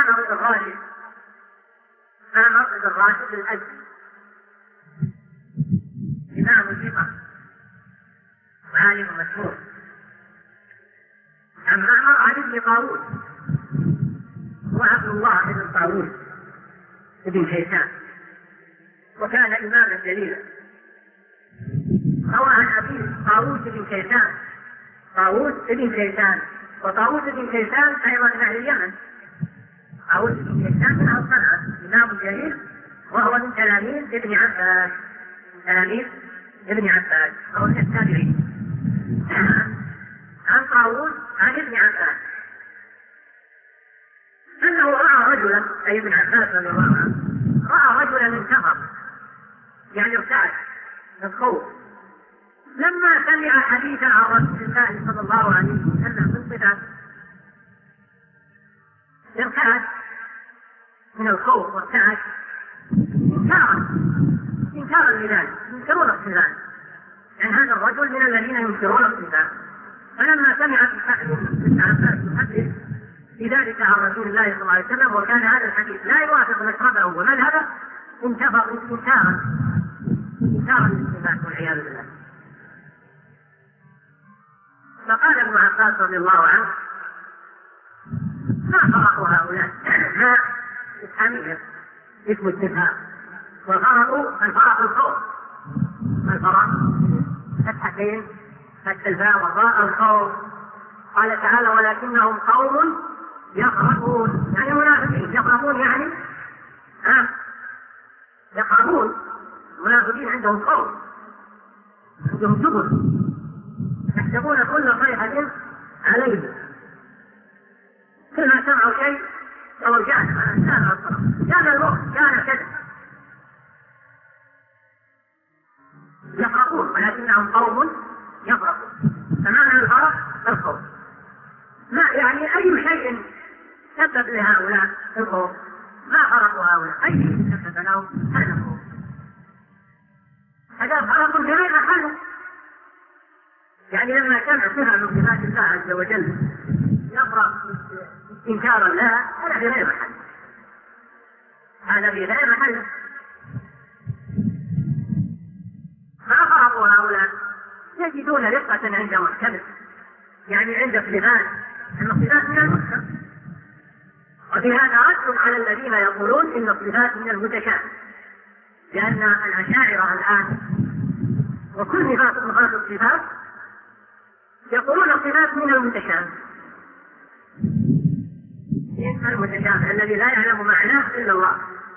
مرض الراجل الأزدي إمام الثقة وعالم مشهور، عن معمر عن ابن طاووس وعبد الله بن طاووس ابن كيسان، وكان إماما جليلا. روى عن أبيه طاووس بن كيسان، وطاووس بن كيسان أيضا من أهل اليمن. طاووس بن كيسان من أهل صنعاء، إمام جليل، وهو من تلاميذ ابن عباس، أو من التابعين. عن طاووس عن ابن عباس أنه رأى رجلا، أي ابن عباس رضي الله عنه، رأى رجلا انتفض، يعني ارتعد من الخوف لما سمع حديثا عن رسول الله صلى الله عليه وسلم بالصفات. ارتعد من الخوف وارتعد إنكارا لذلك، ينكرون الصفات، يعني هذا الرجل من الذين ينكرون الصفات. فلما سمع ابن عباس يحدث بذلك عن رسول الله صلى الله عليه وسلم، وكان هذا الحديث لا يوافق مشربه ومذهبه، انكفر إنكارا للصفات والعياذ بالله. فقال ابن عباس رضي الله عنه: ما فرق هؤلاء؟ ما إسلامية اسم استفهام، والفرق الخوف، الفرق فتحتين، فتح الفاء والراء، الخوف. قال تعالى: ولكنهم قوم يقربون، يعني منافقين. يقربون يعني يقربون، المنافقين عندهم خوف، عندهم جبن، يحسبون كل صيحة عليهم، كلما سمعوا شيء قالوا كان الوقت كان كذا. يفرقون، ولكنهم قوم يفرقون. فمعنى الفرق الخوف. ما يعني أي شيء سبب لهؤلاء الخوف؟ ما فرقوا هؤلاء، أي شيء سبب لهم هذا الخوف؟ هذا فرق بغير محله. يعني لما سمع صفة من صفات الله عز وجل يفرق إنكارا لها، هذا بغير محل، هذا بغير محل. ما فرقوا هؤلاء؟ يجدون رقة عند محكمه، يعني عند صفات، أن الصفات من المحكم. وفي هذا رد على الذين يقولون إن الصفات من المتشابه، لأن الأشاعرة الآن وكل صفات الصفات يقولون الصفات من المتشابه، إن المتشابه الذي لا يعلم معناه إلا الله،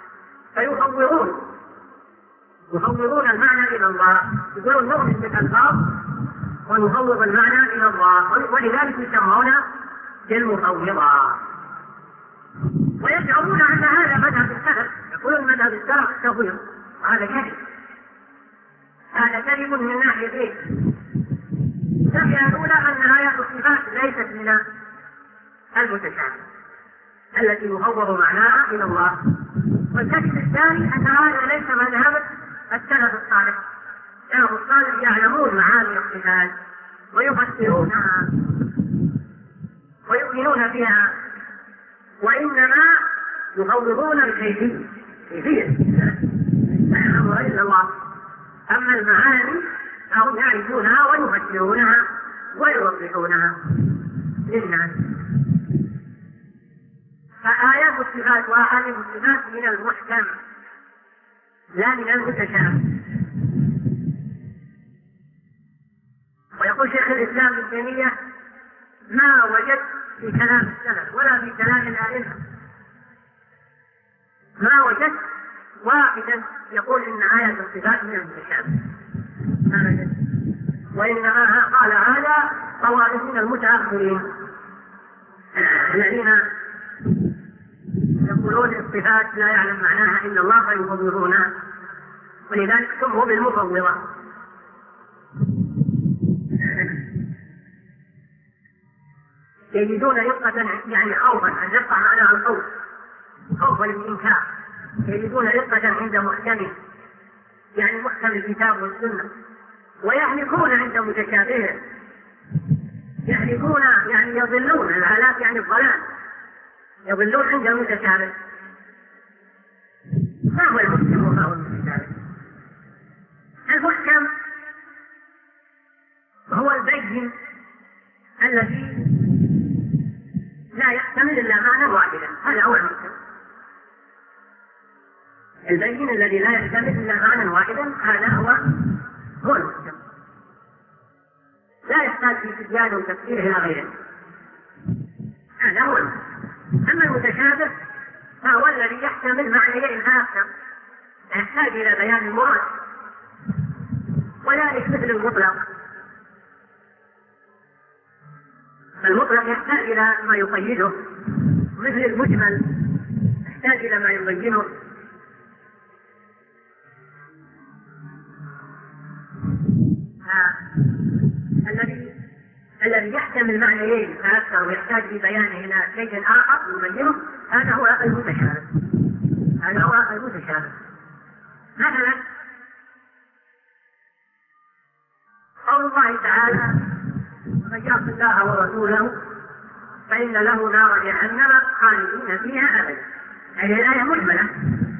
فيفوضون المعنى إلى الله، يقولون نؤمن بالألفاظ ونفوض المعنى إلى الله، ولذلك يسمون بالمفوضة. ويشعرون أن هذا مذهب السلف، يقولون مذهب السلف التفويض، وهذا كذب، هذا كذب من ناحيتين. الناحية الأولى أن آيات الصفات ليست من المتشابه التي يفوض معناها إلى الله، والكذب الثاني أن هذا ليس مذهب السلف الصالح. السلف الصالح يعلمون معاني الصفات ويفسرونها ويؤمنون بها، وإنما يفوضون الكيفية لا يعلمها إلا الله. أما المعاني فهم يعرفونها ويفسرونها ويوضحونها للناس. فآيات الصفات وأحاديث الصفات من المحكم لا من المتشابه. ويقول شيخ الإسلام ابن تيمية: ما وجدت في كلام السلف ولا في كلام الأئمة، ما وجدت واحدا يقول إن آيات الصفات من المتشابه، وإنما قال هذا طوائف من المتأخرين الذين يقولون الصفات لا يعلم معناها إلا الله فيفوضونها، ولذلك سموا بالمفوضة. يجدون رقة، يعني خوفا، الرقة معناها الخوف، خوفا للإنكار. يجدون رقة عند محكمه، يعني محكم الكتاب والسنة، ويهلكون عند متشابهه. يهلكون يعني يضلون، الهلاك يعني الضلال، يضلون عند المتشابه. ما هو المحكم وما هو المتشابه؟ المحكم هو البين الذي لا يحتمل إلا معنى واحدا، هذا هو المحكم. البين الذي لا يحتمل إلا معنى واحدا هذا هو المحكم، لا يحتاج في تبيان وتفسيره إلى غيره، هذا هو المحكم. أما المتشابه فهو الذي يحتمل معنيين فأكثر، يحتاج إلى بيان المراد، وذلك مثل المطلق. المطلق يحتاج إلى ما يقيده، مثل المجمل يحتاج إلى ما يبينه. الذي يحتمل معنيين فأكثر ويحتاج في بيانه إلى شيء آخر يبينه، هذا هو المتشابه. هذا هو المتشابه. مثلا قول الله تعالى: من يعص الله ورسوله فإن له نار جهنم خالدين فيها أبدا. هذه الآية مجملة.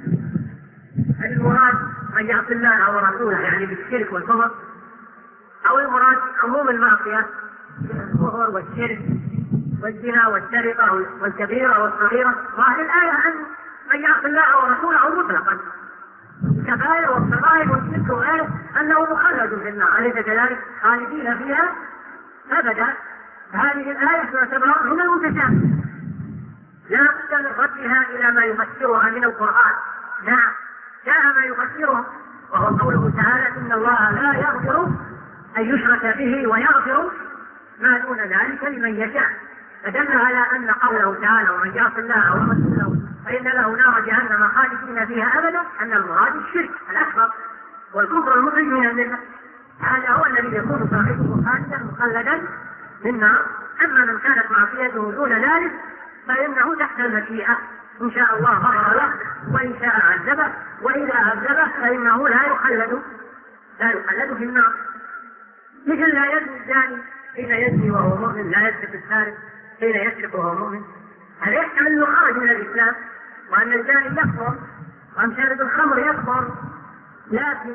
المراد من يعص الله ورسوله يعني بالشرك والكفر، أو المراد عموم المعصية الكفر والشرك والزنا والسرقة والكبيرة والصغيرة. وهذه الآية عن من يعص الله ورسوله مطلقا، الكبائر والصغائر والشرك وغيره أنه مخلد في النار، أليس كذلك؟ خالدين فيها أبدا. هذه الآية تعتبر من المتشابه، لا بد من ردها إلى ما يفسرها من القرآن. نعم، جاء ما يفسرها، وهو قوله تعالى: إن الله لا يغفر أن يشرك به ويغفر ما دون ذلك لمن يشاء. فدل على أن قوله تعالى: ومن يعص الله ورسوله فإن له نار جهنم خالدين فيها أبدا، أن المراد الشرك الأكبر والكفر المخرج من الملة، هذا هو الذي يكون صاحبه خالدا مخلدا في النار. أما من كانت معصيته دون ذلك فإنه تحت المشيئة، إن شاء الله غفر له وإن شاء عذبه، وإذا عذبه فإنه لا يخلد في النار. مثل لا يزني الزاني حين يزني وهو مؤمن، لا يسرق السارق حين يسرق وهو مؤمن. هذا يحتمل أنه خرج من الإسلام، وأن الزاني يكفر، وأن شارب الخمر يكفر. لكن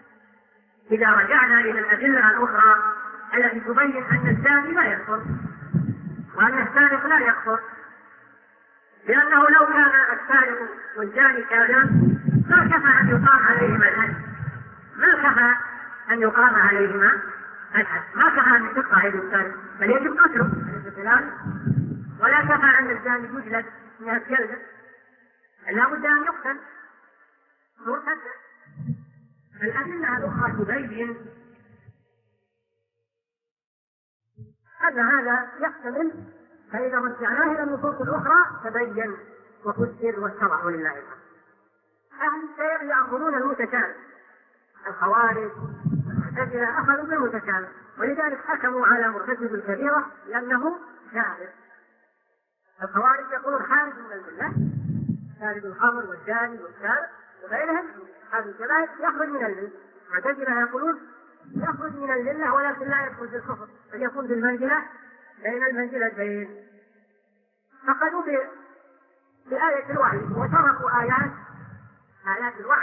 إذا رجعنا إلى الأدلة الأخرى التي تبين أن الزاني لا يكفر وأن السارق لا يكفر، لأنه لو كان السارق والزاني كافرا ما كفى أن يقام عليهما الحد، ما كفى أن يقام عليهما الحد، ما كفى أن يقطع يد السارق، بل يجب قتله، ولا كفى أن الزاني يجلد 100 جلدة، لا بد أن يقتل مرتدا. الأدلة الأخرى تبين أن هذا يحتمل، فإذا رجعناه إلى النصوص الأخرى تبين وفسر واتضح ولله الحمد. أهل الشيء يأخذون المتشابه، الخوارج والمعتزلة أخذوا بالمتشابه، ولذلك حكموا على مرتكب الكبيرة لأنه كافر. الخوارج يقولون خارج من الملة، خارج الخمر والزاني والسارق وغيرهم، هذا الكبائر يخرج من الملة. المعتزلة يقولون يخرج من الملة ولكن لا يدخل في الكفر، بل يكون في المنزلة بين المنزلتين. فقالوا بآية الوعد وتركوا آيات الوعد،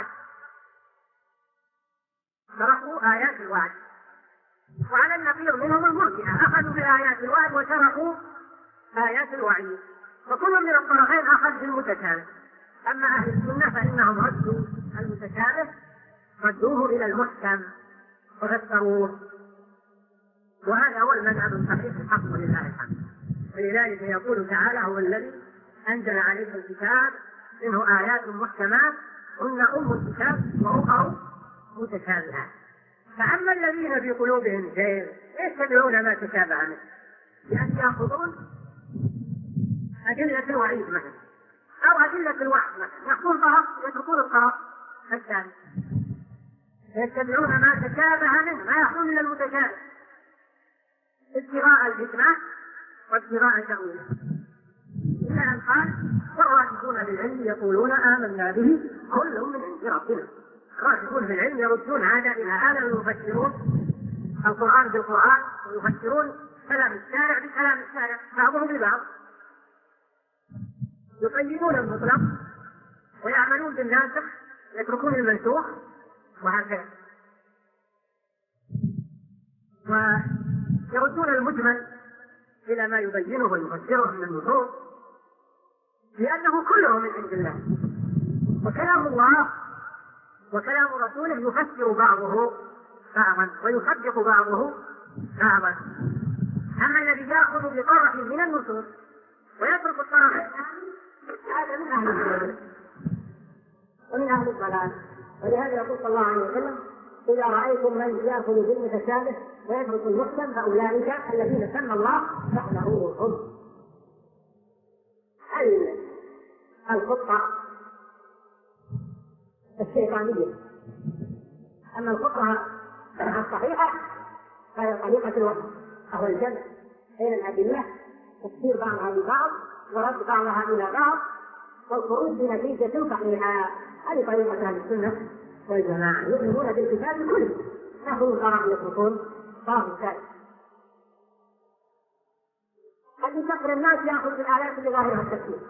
تركوا آيات الوعد. وعلى النقيض منهم المرجئة، أخذوا بآيات الوعد وتركوا آيات الوعيد، وكل من الطرفين أخذ بالمتشابه. أما أهل السنة فإنهم ردوا المتشابه، ردوه إلى المحكم وفسروه، وهذا هو المذهب الصحيح الحق لله الحمد. ولذلك يقول تعالى: هو الذي أنزل عليك الكتاب منه آيات محكمات هن أم الكتاب وأخر متشابهات. فأما الذين في قلوبهم زيغ يتبعون ما تشابه منه، لأن يأخذون أدلة الوعيد مثلا أو أدلة الوحي مثلا، يأخذون طرف يتركون الطرف الثاني، يتبعون ما تشابه منه، ما يأخذون من المتشابه ابتغاء الفتنة وابتغاء تأويله. إلا أن قال: والراسخون في العلم يقولون آمنا به كل من عند ربنا. الراسخون في العلم يردون هذا إلى هذا، ويفسرون القرآن بالقرآن، ويفسرون كلام الشارع بكلام الشارع، بعضهم ببعض. يقيدون المطلق ويعملون بالناسخ يتركون المنسوخ وهكذا، ويردون المجمل إلى ما يبينه ويفسره من النصوص، لأنه كله من عند الله، وكلام الله وكلام رسوله يفسر بعضه بعضا ويصدق بعضه بعضا. أما الذي يأخذ بطرف من النصوص ويترك الطرف الثاني هذا من أهل الضلال ومن أهل الضلال. ولهذا يقول صلى الله عليه وسلم: إذا رأيتم من يأخذ بالمتشابه ويترك المحكم فأولئك الذين سمى الله فاحذروهم. الخطة الشيطانية. أما الخطة الصحيحة فهي طريقة الوحي، أو الجمع بين الأدلة، تفسير بعضها ببعض ورد بعضها إلى بعض والخروج بنتيجة صحيحة. هذه طريقة أهل السنة والجماعة، يؤمنون بالكتاب كله، يأخذون طرف يتركون طرف الثالث. قد يكفر الناس يأخذ بالآيات اللي ظاهرها التفسير،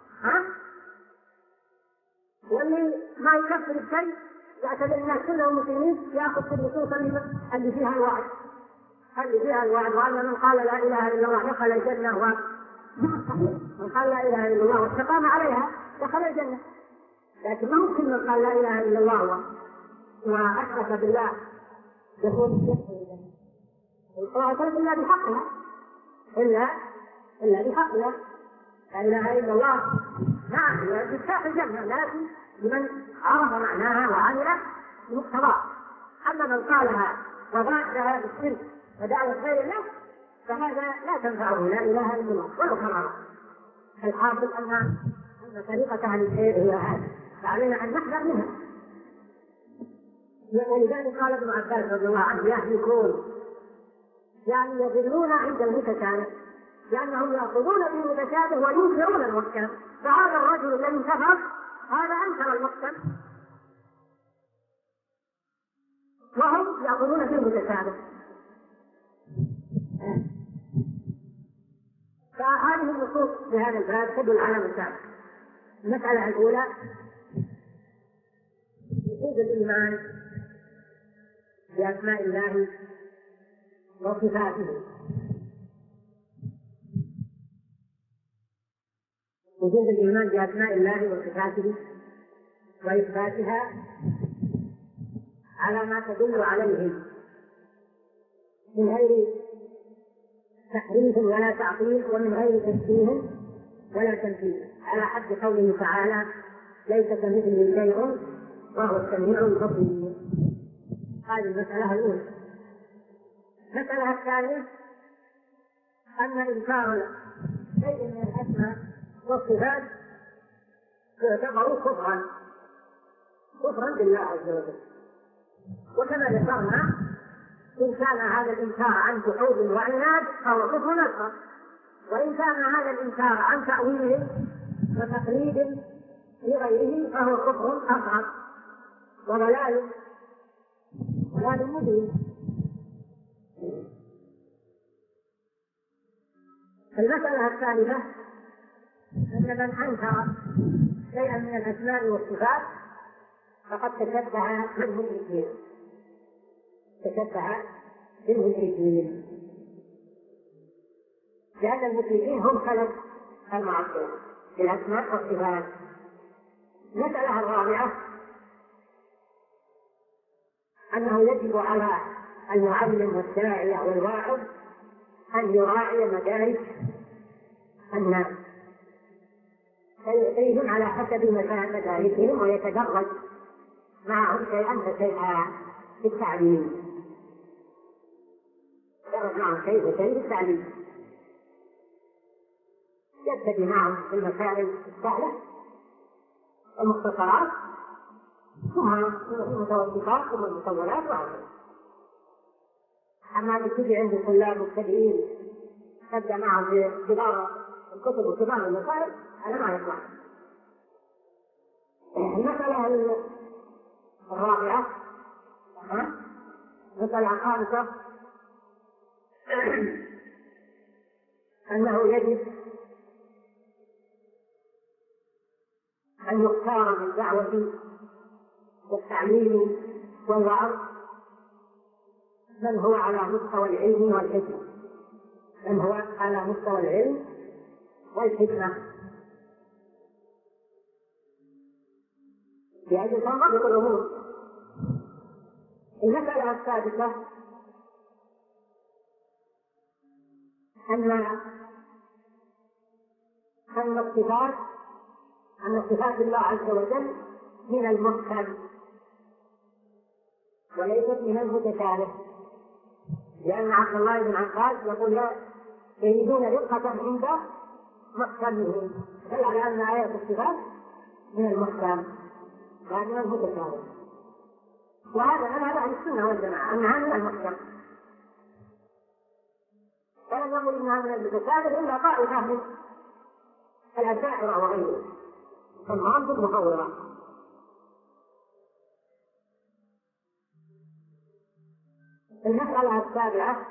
واللي ما يكفر الشيء يعتبر الناس كلهم مسلمين يأخذ بالنصوص اللي فيها الوعد، وأن من قال لا إله إلا الله دخل الجنة، من قال لا إله إلا الله واستقام عليها دخل الجنة. لكن ما ممكن من قال لا إله إلا الله وأشرك بالله يكون الجنة إلا بحقها، إلا بحقها. لا إله إلا الله نعم تفتح الجنة، لكن لمن عرف معناها وعمل بمقتضاها. أما من قالها وضاعها بالشرك ودعوة غير الله فهذا لا تنفعه لا إله إلا الله ولو كان. الحاصل أن طريقة أهل الخير هي هذه، فعلينا أن نحذر منها. ولذلك قال ابن عباس رضي الله عنه: يهلكون يعني يضلون عند المتشابه، لأنهم يأخذون بالمتشابه وينكرون المحكم. فهذا الرجل الذي كفر هذا أنكر المحكم وهم يأخذون بالمتشابه. فهذه النصوص في هذا الباب تدل على مسائل. المسألة الأولى وجود الإيمان بأسماء الله وصفاته. وجود الإيمان بأسماء الله وصفاته وإثباتها على ما تدل عليه من غير تحريف ولا تعطيل ومن غير تشبيه ولا تمثيل، على حد قوله تعالى: ليس كمثله شيء وهو السميع البصير. هذه المسألة الأولى. المسألة الثانية أن إنكار شيء من الأسماء والصفات يعتبر كفرا بالله عز وجل. وكما ذكرنا إن كان هذا الإنكار عن جحود وعناد فهو كفر أصغر، وإن كان هذا الإنكار عن تأويل وتقليد لغيره فهو كفر أصغر وضلال مبين. المسألة الثالثة أن من أنكر شيئا من الأسماء والصفات فقد تشبه بالمشركين، لأن المشركين هم خلق المعطلة بالأسماء والصفات. المسألة الرابعة أنه يجب على المعلم والداعية والواعظ أن يراعي مدارك الناس فيعطيهم على حسب مداركهم ويتدرج معهم شيئا فشيئا في التعليم، يتدرج معهم شيء فشيء في التعليم، يبتدي معهم في المسائل السهلة المختصرات ثم المتوسطات ثم المطولات وهكذا. أما تجي عند الطلاب مبتدئين تبدأ معهم بكبار الكتب وكبار المسائل هذا ما يطلع. المسألة الرابعة المسألة الخامسة أنه يجب أن يختار بالدعوة والتعليم والوعظ من هو على مستوى العلم والحكمة، من هو على مستوى العلم والحكمة، لأجل تنضبط الأمور. المسألة السادسة أن صفات الله عز وجل من المحكم وليست من المتشابه، لأن عبد الله بن عباس يقول لا يريدون رقة عند محكمهم، دل على أن آية الصفات من المحكم لا من المتشابه، وهذا مذهب أهل السنة والجماعة أنها من المحكم، فلم يقل إنها من المتشابه إلا طائفة من الأشاعرة وغيرهم المعارض المفوضة. المسألة السابعة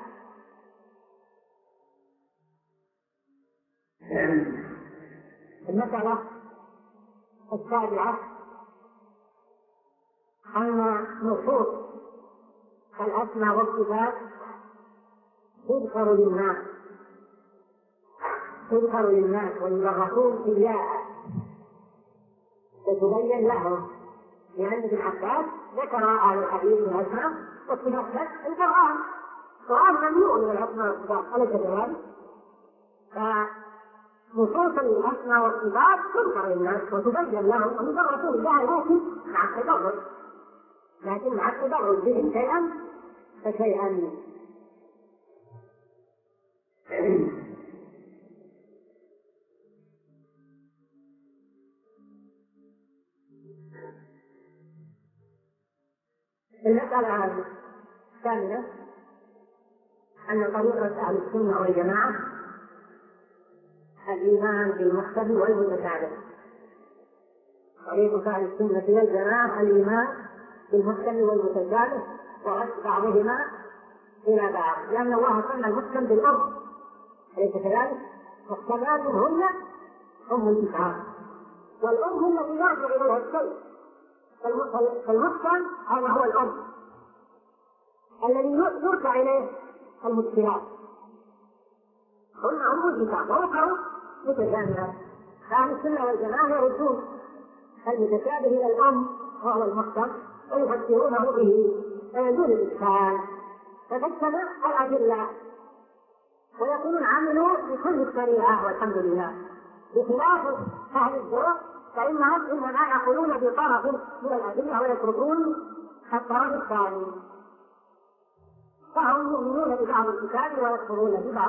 أن نصوص الأسماء والصفات تذكر للناس ويدرسون إياها وتبين لهم، لأن ابن عباس ذكر أهل الحديث من الأسماء والصفات القرآن مملوء من الأسماء والصفات، أليس كذلك؟ فنصوص الأسماء والصفات تذكر للناس وتبين لهم ويدرسون إياها، لكن مع التدرج بهم شيئا فشيئا. المسألة الثامنة أن طريقة أهل السنة والجماعة الإيمان بالمحكم والمتشابه. طريقة أهل السنة والجماعة الإيمان بالمحكم والمتشابه ورد بعضهما إلى بعض، لأن الله سمى المحكم بالأرض أليس كذلك؟ والصلاة هن أم الكتاب، والأرض التي يرجع إليها الشيء، فالمحكم هذا هو الأرض الذي يرجع إليه المشكلات، هن أم الكتاب وأخرى متشابهات. فأهل السنة والجماعة يردون المتشابه إلى الأم وهو المحكم ويفسرونه به دون الإشكال، فتجتمع الأدلة ويكونون عملوا بكل الشريعة والحمد لله، بخلاف أهل الزرع فإنهم إنما يقولون بطرف من الأدلة ويتركون الطرف الثاني، فهم يؤمنون ببعض الكتاب ويكفرون ببعض.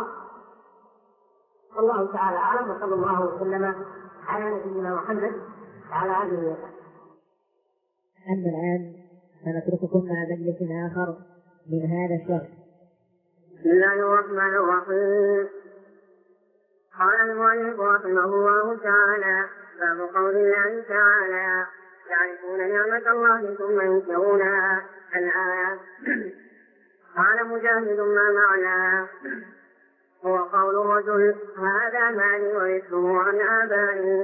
والله تعالى أعلم، وصلى الله وسلم على نبينا محمد وعلى آله وصحبه. أما الآن سنترككم مع مجلس آخر من هذا الشهر. بسم الله الرحمن الرحيم. قال المؤلف رحمه الله تعالى: باب قول الله تعالى: يعرفون نعمة الله ثم ينكرونها. الآية. قال مجاهد: ما معناه؟ هو قول الرجل: هذا مالي ويسره عن آبائي.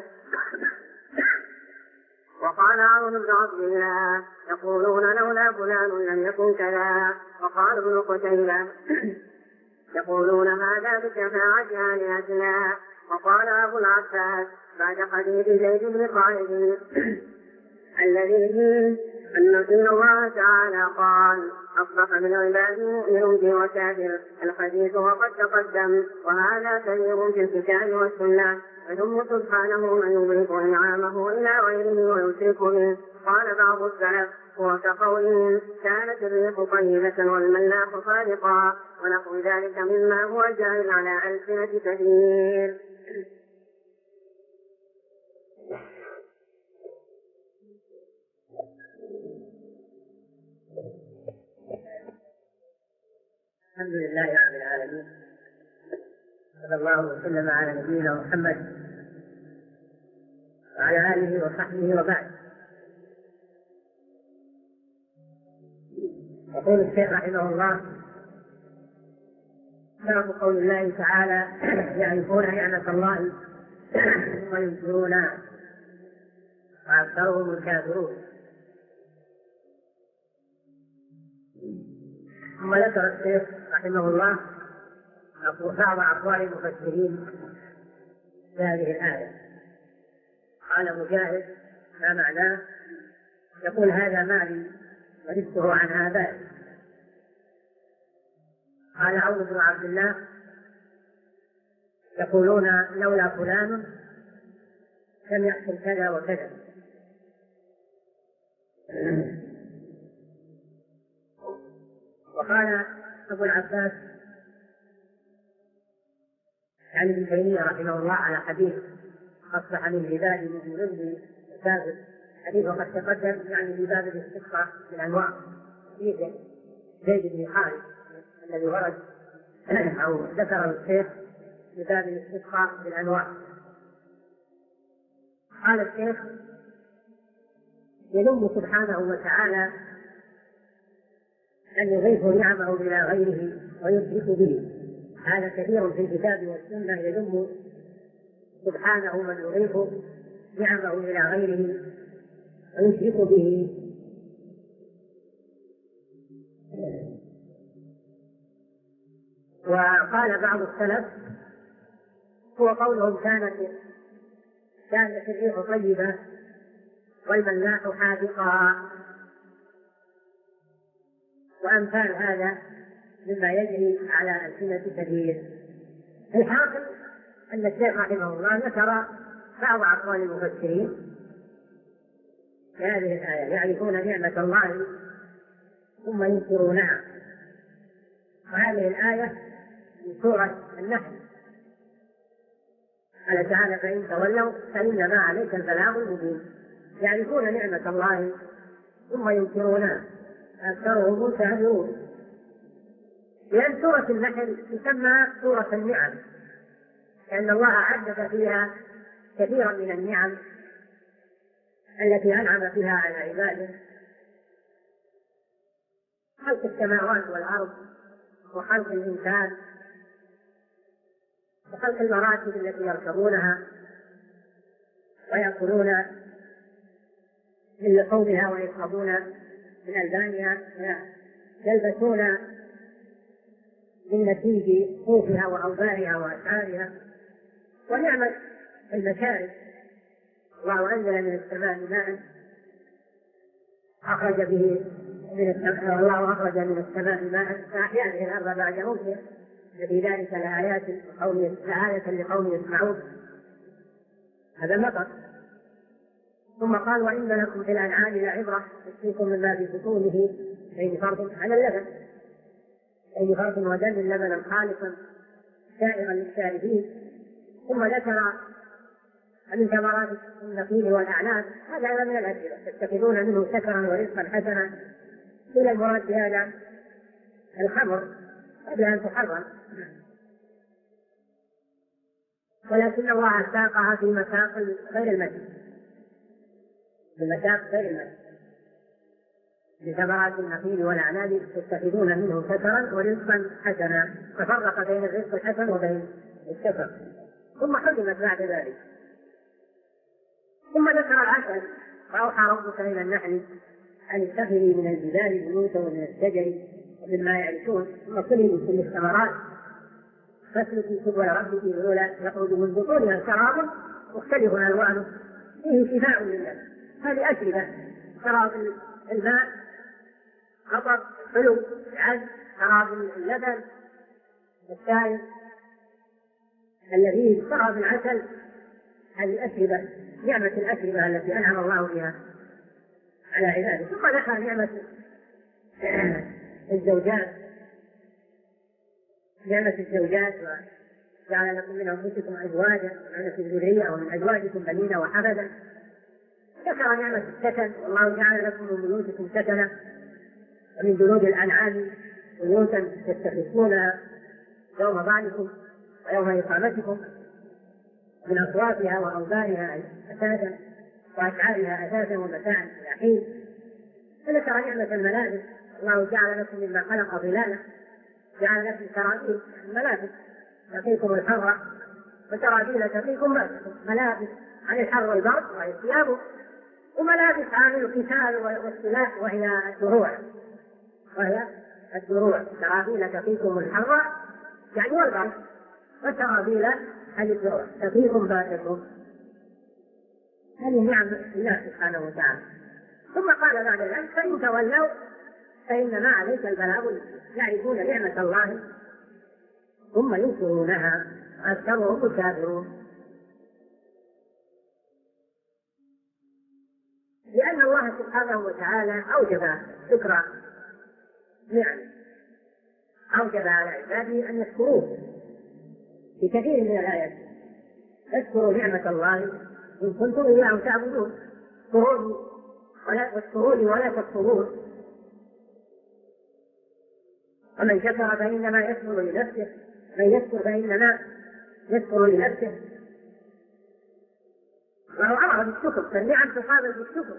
وقال عون بن عبد الله: يقولون لولا فلان لم يكن كذا. وقال ابن قتيبة: يقولون هذا بشفاعة آلهتنا. وقال أبو العباس بعد حديث زيد بن خالد الذي فيه أن الله تعالى قال: أصبح من عباد مؤمن به وكافر. الحديث وقد تقدم، وهذا كثير في الكتاب والسنة. وثم سبحانه من يضيف إنعامه إلى غيره ويشرك به. قال بعض السلف: هو كقولهم: كانت الريح طيبة والملاح صادقا، ونحو ذلك مما هو جاهل على ألسنة كثير. الحمد لله رب العالمين، صلى الله وسلم على نبينا محمد وعلى آله وصحبه وبعد. يقول الشيخ رحمه الله: باب قول الله تعالى: يعرفون نعمة الله ثم ينكرونها. وأكثرهم الكافرون. ثم ذكر الشيخ رحمه الله بعض أقوال المفسرين في هذه الآية. قال مجاهد ما معناه؟ يقول هذا مالي ورثته عن آبائي. قال عون بن عبد الله يقولون لولا فلان لم يحصل كذا وكذا. وقال أبو العباس عن ابن تيمية رحمه الله على حديث أصبح من عبادي من ذنبي كافر، حديث وقد تقدم يعني في باب الاستسقاء بالأنواع حديث زيد بن خالد الذي ورد أو ذكره الشيخ في باب الاستسقاء بالأنواع. قال الشيخ يذم سبحانه وتعالى أن يضيف نعمه إلى غيره ويشرك به. هذا كثير في الكتاب والسنة، يذم سبحانه من يضيف نعمه إلى غيره ويشرك به. وقال بعض السلف هو قولهم كانت الريح طيبة والملاح حاذقا، وأمثال هذا مما يجري على ألسنة كثير. الحاصل أن الشيخ رحمه الله ذكر بعض أقوال المفسرين في هذه الآية، يعرفون نعمة الله ثم ينكرونها. وهذه الآية من سورة النحل، قال تعالى فإن تولوا فإنما عليك البلاغ المبين. يعرفون نعمة الله ثم ينكرونها، أكثرهم الكافرون. لأن سورة النحل تسمى سورة النعم، لأن الله عدد فيها كثيرا من النعم التي أنعم فيها على عباده: خلق السماوات والأرض، وخلق الإنسان، وخلق المراكب التي يركبونها ويأكلون من لحومها ويشربون من ألبانها ويلبسون من نسيج صوفها وأوبارها وأشعارها. ونعمة المشارب، الله أنزل من السماء ماء أخرج من السماء ماء فأحيا به الأرض بعد موتها، وفي ذلك لآية لقوم يسمعون. هذا مطر. ثم قال وإن لكم في الأنعام لعبرة تسقيكم مما في بطونه بين فرض على اللبن، بين فرض ودم لبنا خالصا سائغا للشاربين. ثم ذكر من ثمرات النخيل والأعناب. هذا من الأسئلة تتخذون منه سكرا ورزقا حسنا. إلى المراد بهذا الخمر قبل أن تحرم، ولكن الله ساقها في مساق غير المسجد، في مساق غير المسجد. بثمرات النخيل والأعناب تتخذون منه سكرا ورزقا حسنا، ففرق بين الرزق الحسن وبين السكر. ثم حرمت بعد ذلك. ثم ذكر العسل: وأوحى ربك إلى النحل أن اتخذي من الجبال بيوتا ومن الشجر ومما يعرشون ثم كلي من كل الثمرات فاسلكي سبل ربك ذللا يخرج من بطونها شراب مختلف ألوانه فيه شفاء للناس. هذه أشربة: شراب الماء خطر حلو عذب، شراب اللبن السائل الذي شراب العسل. هذه أشربة، نعمة الأشربة التي أنعم الله بها على عباده. ثم ذكر نعمة الزوجات، وجعل لكم من أنفسكم أزواجا ونعمة الذرية ومن أزواجكم بنين وحفدا. ذكر نعمة السكن: والله جعل لكم من بيوتكم سكنا ومن جلود الأنعام بيوتا تستخفونها يوم ضعنكم ويوم إقامتكم، من أصواتها وأوبارها أساسا وأشعارها أساسا ومتاعا إلى حين. فذكر نعمة الملابس: الله جعل لكم مما خلق ظلالا، جعل لكم سرابيل ملابس تقيكم الحر وسرابيل تقيكم بأسكم، ملابس عن الحر والبرد وهي ثيابه وملابس عن القتال والسلاح وهي الدروع سرابيل تقيكم الحر يعني والبرد، وسرابيل هذه الدروع تقيكم باسكم. هذه نعم الله سبحانه وتعالى. ثم قال بعد ذلك فإن تولوا فإنما عليك البلاغ، يعرفون نعمة الله ثم ينكرونها أكثرهم الكافرون. لأن الله سبحانه وتعالى أوجب شكر نعم، أوجب على عباده أن يشكروه في كثير من الآيات. اذكروا نعمة الله إن كنتم إياه تعبدون، واذكروني ولا تكفرون، ومن شكر فإنما يشكر لنفسه، من يشكر فإنما يشكر لنفسه. وهو أمر بالشكر، فالنعم تقابل بالشكر،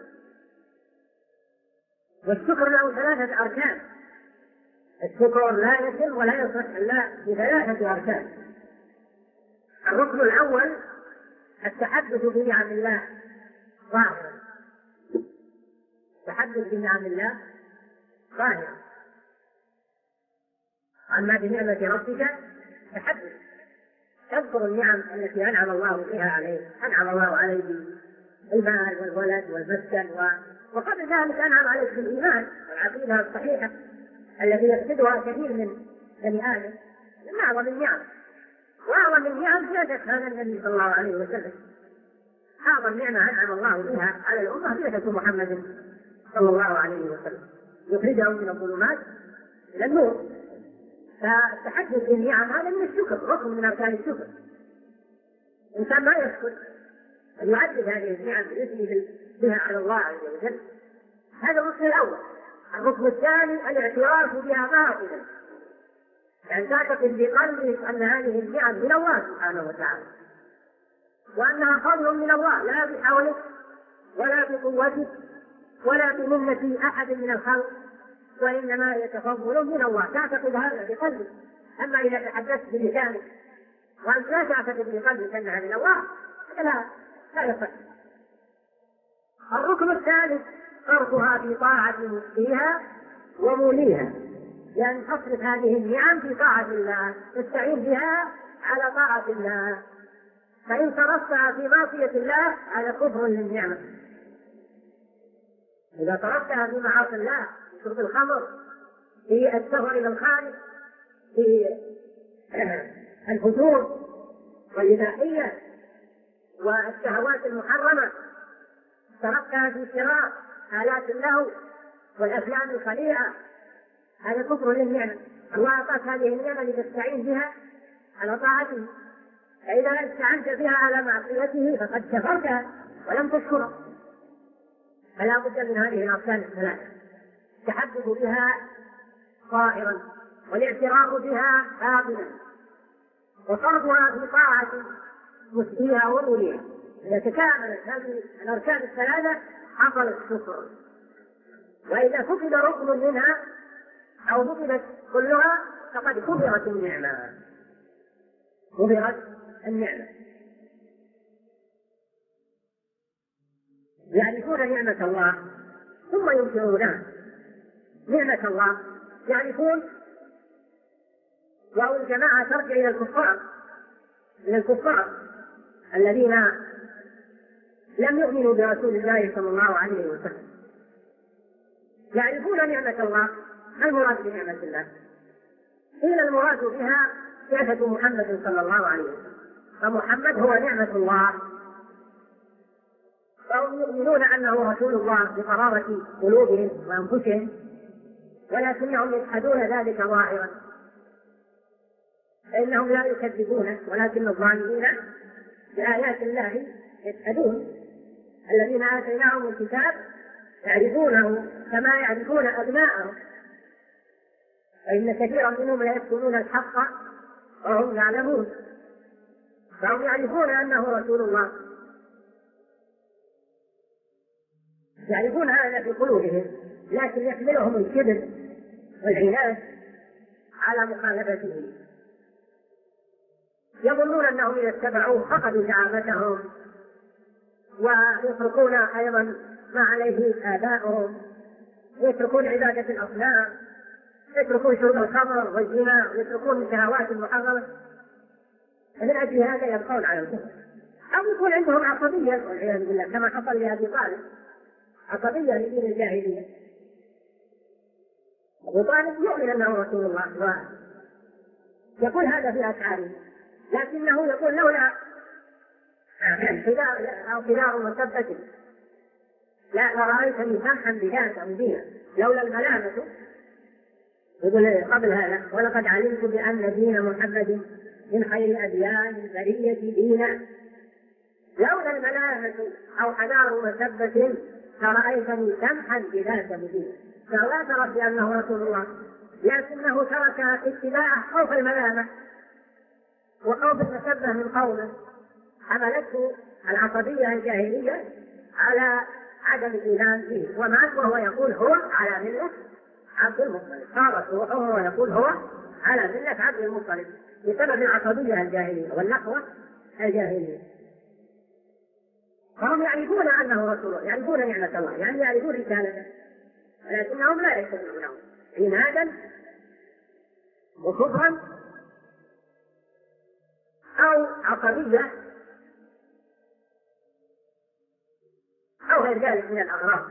والشكر له 3 أركان. الشكر لا يتم ولا يصح إلا ب3 أركان. الركن الأول التحدث بنعم الله ظاهرا، التحدث بنعم الله ظاهرا. أما بنعمة ربك تحدث، تذكر النعم التي أنعم الله بها عليك. أنعم الله عليك بالمال والولد والمسكن، وقبل ذلك أنعم عليك بالإيمان والعقيدة الصحيحة التي يفقدها كثير من بني آدم. من أعظم النعم، وأعظم النعم زيادة هذا النبي صلى الله عليه وسلم. أعظم نعمة أنعم الله بها على الأمة بعثة محمد صلى الله عليه وسلم، يخرجهم من الظلمات إلى النور. فالتحدث بالنعم هذا من الشكر، ركن من أركان الشكر. الإنسان ما يشكر أن يعدد هذه النعم ويثني بها على الله عز وجل. هذا الركن الأول. الركن الثاني الاعتراف بها باطلا، يعني تعتقد بقلبك أن هذه النعم من الله سبحانه وتعالى، وأنها فضل من الله لا بحولك ولا بقوتك ولا بمنة أحد من الخلق، وإنما يتفضل من الله. تعتقد هذا بقلبك. أما إذا تحدثت بلسانك وأنت لا تعتقد بقلبك أنها من الله لا يصح. الركن الثالث صرفها في طاعة مؤتيها وموليها، لأن تصرف هذه النعم في طاعة الله، تستعين بها على طاعة الله. فإن صرفتها في معصية الله هذا كفر للنعمة. إذا صرفتها في معاصي الله، في شرب الخمر، في السفر إلى الخارج، في الفتور والإباحية والشهوات المحرمة، صرفتها في شراء آلات اللهو والأفلام الخليعة، هذا كفر للنعمة. الله أعطاك هذه النعمة لتستعين بها على طاعته، فإذا استعنت بها على معصيته فقد كفرتها ولم تشكره. فلا بد من هذه الأركان الثلاثة: التحدث بها ظاهرا، والاعتراف بها باطنا، وصرفها في طاعة مسيئها وموليها. إذا تكاملت هذه الأركان الثلاثة حصل الشكر. وإذا فقد ركن منها أو فقدت كلها فقد كبرت النعمة. كبرت النعمة. يعرفون نعمة الله ثم ينكرونها. نعمة الله يعرفون، وهو الجماعة ترجع إلى الكفار الذين لم يؤمنوا برسول الله صلى الله عليه وسلم. يعرفون نعمة الله. ما المراد بنعمة الله؟ قيل المراد بها بعثة محمد صلى الله عليه وسلم، فمحمد هو نعمة الله، فهم يؤمنون أنه رسول الله بقرارة قلوبهم وأنفسهم، ولكنهم يجحدون ذلك ظاهرا، فإنهم لا يكذبونه، ولكن الظالمين بآيات الله يجحدون. الذين آتيناهم الكتاب يعرفونه كما يعرفون أبناءهم، فإن كثيرا منهم لا يكتمون الحق وهم يعلمون، فهم يعرفون أنه رسول الله، يعرفون هذا في قلوبهم، لكن يحملهم الكبر والعناد على مخالفته. يظنون أنهم إذا اتبعوه فقدوا زعامتهم، ويتركون أيضا ما عليه آباؤهم، يتركون عبادة الأصنام، يتركون شرب الخمر والزنا، ويتركون الشهوات المحرمة، من أجل هذا يبقون على الكفر. أو يكون عندهم عصبية والعياذ بالله كما حصل لأبي طالب، عصبية لدين الجاهلية. أبو طالب يؤمن أنه رسول الله ويقول هذا في أشعاره، لكنه يقول لولا خدار مثبت لا لرأيتني سمحا بذات مبينا، لولا الملامة. يقول قبل هذا ولقد علمت بأن دين محمد من خير الأديان البرية دينا، لولا الملامة أو حذار مسبة لرأيتني سمحا بذات مبينا. فهو اعترف بأنه رسول الله، لكنه ترك اتباعه خوف الملامة وخوف المسبة من قومه، حملته العصبية الجاهلية على عدم الإيمان به، ومات وهو يقول هو على ملة عبد المطلب، صارت وهو يقول هو على ملة عبد المطلب بسبب العصبية الجاهلية والنخوة الجاهلية. فهم يعرفون أنه رسول الله، يعرفون نعمة الله، يعني يعرفون رسالته، ولكنهم لا يتبعونه عنادا وكفرا أو عصبية أو غير ذلك من الأغراض.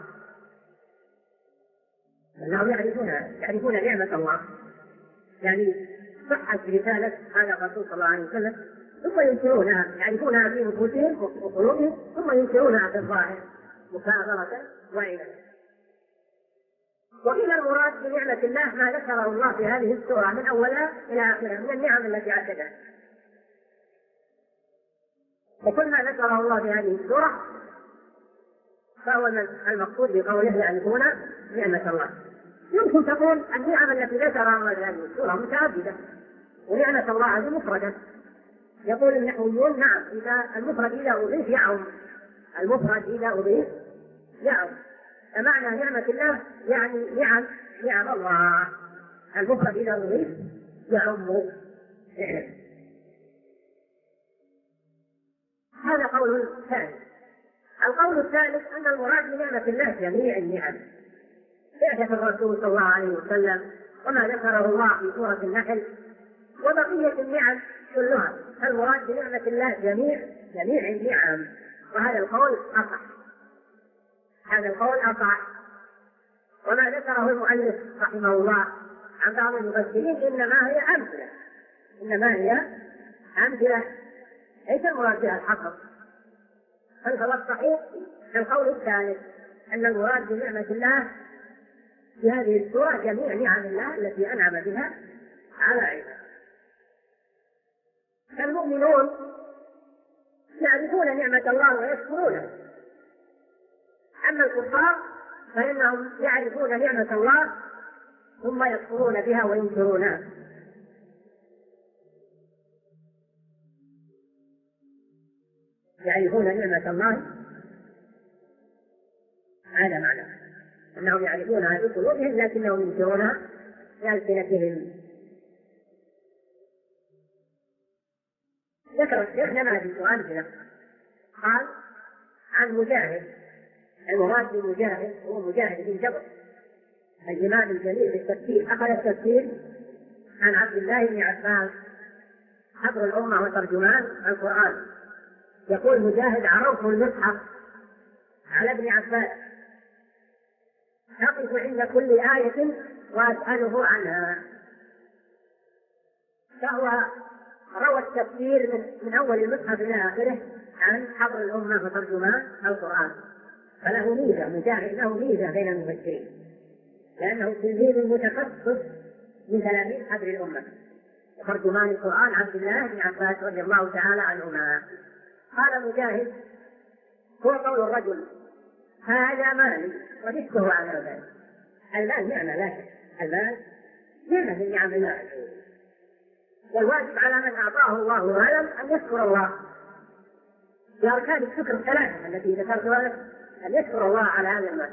أنهم يعرفون نعمة الله، يعني صحة رسالة هذا الرسول صلى الله عليه وسلم، ثم ينكرونها، يعرفونها في نفوسهم وقلوبهم، ثم ينكرونها في الظاهر مكابرة وعنادا. وقيل المراد بنعمة الله ما ذكره الله في هذه السورة من أولها إلى آخرها من النعم التي عددها. وكل ما ذكره الله في هذه السورة فهو المقصود بقوله يعرفون نعمة الله. يمكن تكون النعم التي ذكرها الله في هذه السورة متعددة، ونعمة الله هذه مفردة. يقول النحويون نعم إذا المفرد إذا أضيف يعم، المفرد إذا أضيف يعم، فمعنى نعمة الله يعني نعم الله، المفرد إذا أضيف يعم. هذا قول ثاني. القول الثالث أن المراد بنعمة الله جميع النعم، بعثة الرسول صلى الله عليه وسلم وما ذكره الله في سورة النحل وبقية النعم كلها، المراد بنعمة الله جميع النعم. وهذا القول أصح، هذا القول أصح. وما ذكره المؤلف رحمه الله عن بعض المفسرين إنما هي أمثلة ليس المراد بها الحصر. فالقول الصحيح القول الثالث أن المراد بنعمة الله في هذه السورة جميع نعم الله التي أنعم بها على عباده. فالمؤمنون يعرفون نعمة الله ويشكرونها، أما الكفار فإنهم يعرفون نعمة الله ثم يكفرون بها وينكرونها. يعرفون نعمة الله، هذا معنى أنهم يعرفونها في قلوبهم لكنهم ينكرونها بألسنتهم. ذكر الشيخ نماذج وأمثلة، قال عن مجاهد، المراد بمجاهد هو مجاهد بن جبر الإمام الجليل في التفسير، أخذ التفسير عن عبد الله بن عباس حبر الأمة وترجمان القرآن. يقول مجاهد عرضت المصحف على ابن عباس أقف عند كل آية وأسأله عنها، فهو روى التفسير من أول المصحف إلى آخره عن حبر الأمة وترجمان القرآن. فله ميزة، مجاهد له ميزة بين المفسرين لأنه تلميذ متخصص من تلاميذ حبر الأمة وترجمان القرآن عبد الله بن عباس رضي الله تعالى عنهما. قال مجاهد هو قول الرجل هذا مالي ونشكه على ذلك. المال نعمة، لا شك المال نعمة من نعم الله، والواجب على من أعطاه الله مالا أن يشكر الله بأركان الشكر الثلاثة التي ذكرتها لك، أن يشكر الله على هذا المال،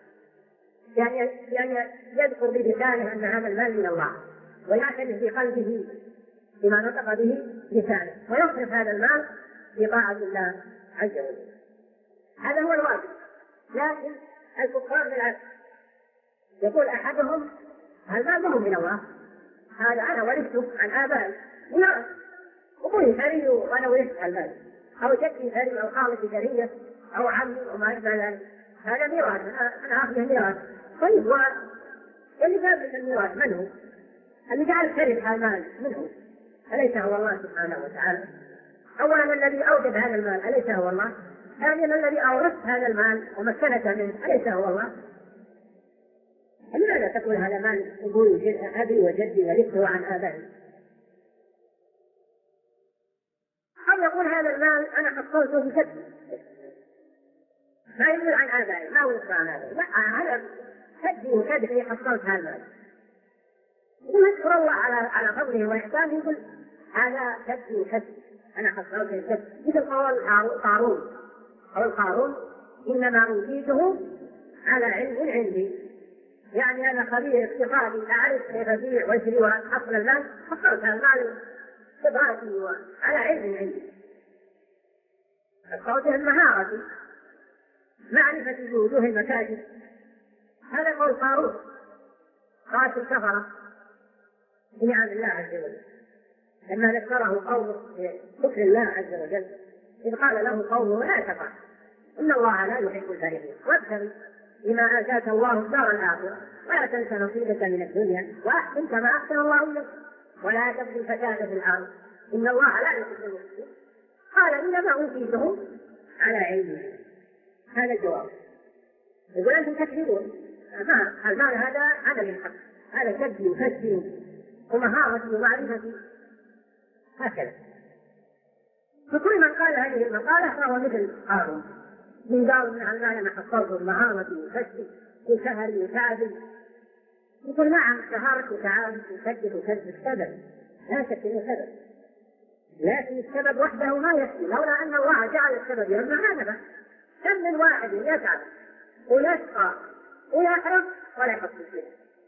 يعني يذكر بلسانه أن هذا المال من الله، ويعترف بقلبه بما نطق به لسانه، ويصرف هذا المال في طاعة الله عز وجل. هذا هو الواجب، لكن الكفار بالعكس، يقول أحدهم المال ما هو من الله، هذا أنا ورثته عن آبائي ميراث، أبوي ثري وأنا ورثت المال، أو جدي ثري أو خالتي ثرية أو عمي وما أشبه ذلك، هذا ميراث أنا أخذه ميراث. طيب واللي جاب لك الميراث من هو؟ اللي جعل ترث المال من هو؟ أليس هو الله سبحانه وتعالى؟ أولا الذي أوجد هذا المال أليس هو الله؟ ثانيا الذي أورث هذا المال ومكنك منه أليس هو الله؟ لماذا تقول هذا مال أبي وجدي ورثته عن آبائي؟ أو يقول هذا المال أنا حصلته بجدي ما يقول عن آبائي، ما ورثته عن آبائي، لا هذا جدي وجدي حصلت هذا المال، ويذكر الله على فضله وإحسانه، يقول هذا جدي وجدي أنا حصلت الجد، مثل قول قارون إنما أوتيته على علم عندي، يعني أنا خبير اقتصادي أعرف كيف أبيع وأشتري وأحصل المال، حصلت المال خبراتي وعلى علم عندي، قوله مهارتي معرفة وجوه المكاسب. هذا قول قارون قاتل الكفرة بنعم الله عز وجل لما ذكره قومه بكفر الله عز وجل، إذ قال له قومه لا تفعل إن الله لا يحب الفرحين وابتغ بما آتاك الله الدار الآخرة ولا تنس نصيبك من الدنيا وأحسن كما أحسن الله إليك ولا تبغي الفساد في الأرض إن الله لا يحب المفسدين. قال إنما أوتيته على علم. هذا الجواب. يقول أنتم تكذبون، المال هذا عدم الحق، هذا كذبي وكذبي ومهارتي ومعرفتي، هكذا. فكل من قال هذه المقالة فهو مثل قارون، من قال من المال أنا حصلت مهارتي وكذبي وسهري وتعبي. يقول نعم سهرت وتعبت وكذب وكذب السبب، لا شك انه سبب، لكن السبب وحده ما يكفي، لولا أن الله جعل السبب يمنع ما نفع. كم من واحد يتعب ويشقى ويحرم ولا يحصل شيء،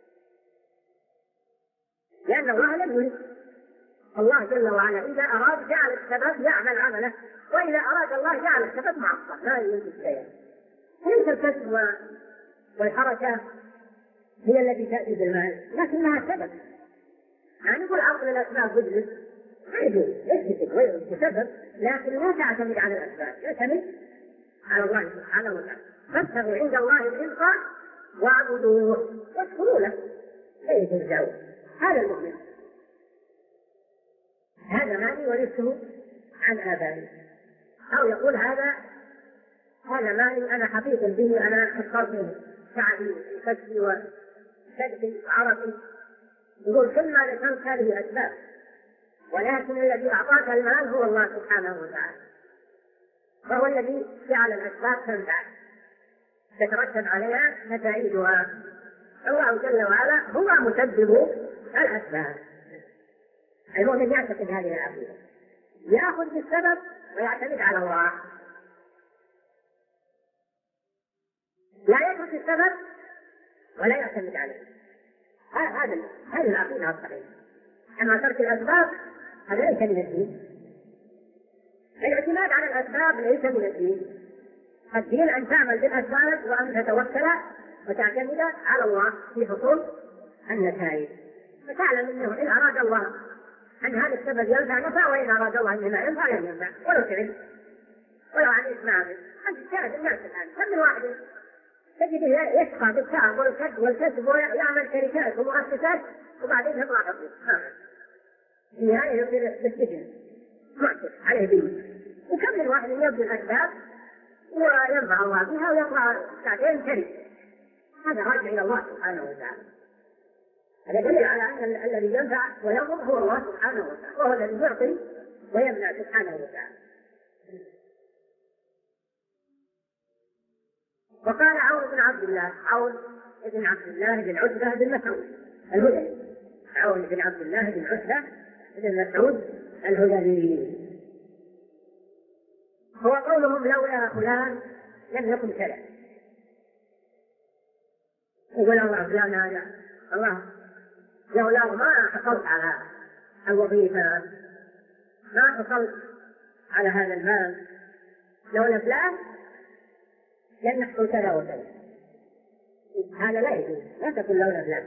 لأن الله لم يرد. الله جل وعلا إذا أراد جعل السبب يعمل عمله، وإذا أراد الله جعل السبب معصى لا يوجد شيء. ليس الكسب والحركة هي التي تأتي بالمال، لكنها سبب. يعني نقول عقل الأسباب وجلس ما يجوز يكتسب، لكن لا تعتمد على الأسباب، يعتمد على الله سبحانه وتعالى. فابتغوا عند الله الرزق واعبدوه واشكروا له كيف ترجعون. هذا المؤمن، هذا مالي ورثته عن آبائي. أو يقول هذا مالي أنا حفيظ به، أنا حصلت منه تعبي وكسبي وكذبي وعرفي. يقول كل ما ذكرت هذه أسباب، ولكن الذي أعطاك المال هو الله سبحانه وتعالى، فهو الذي جعل الأسباب تنفع تترتب عليها نتائجها. الله جل وعلا هو مسبب الأسباب. المؤمن يعتقد هذه العقيدة، يأخذ بالسبب ويعتمد على الله، لا يترك السبب ولا يعتمد عليه. هذه العقيدة الصحيحة. أما ترك الأسباب هذا ليس من الدين. الاعتماد على الأسباب ليس من الدين. الدين أن تعمل بالأسباب وأن تتوكل وتعتمد على الله في حصول النتائج، فتعلم أنه إن أراد الله أن هذا السبب ينفع نفع، وإن أراد الله أنه ما ينفع لم ينفع، ولو تعب ولو عملت معه. أنت تشاهد الناس الآن كم من واحد تجده يشقى بالتعب والكسب ويعمل شركات ومؤسسات وبعدين يطلع حقوق في النهاية يصير بالسجن معتق عليه دين. وكم من واحد يبذل الأسباب وينفع الله بها ويطلع ساعتين شريك. هذا راجع إلى الله سبحانه وتعالى. هذا دليل على أن الذي ينفع ويضر هو الله سبحانه وتعالى، وهو الذي يعطي ويمنع سبحانه وتعالى. وقال عون بن عبد الله بن عتبة بن مسعود الهذلي، عون بن عبد الله بن عتبة بن مسعود الهذلي، هو قولهم لولا فلان لم يكن كذا. يقول الله فلان هذا الله لولا ما حصلت على الوظيفة، ما حصلت على هذا المال، لولا فلان لن نحصل كذا وكذا. هذا لا يجوز، لا تكون لولا فلان.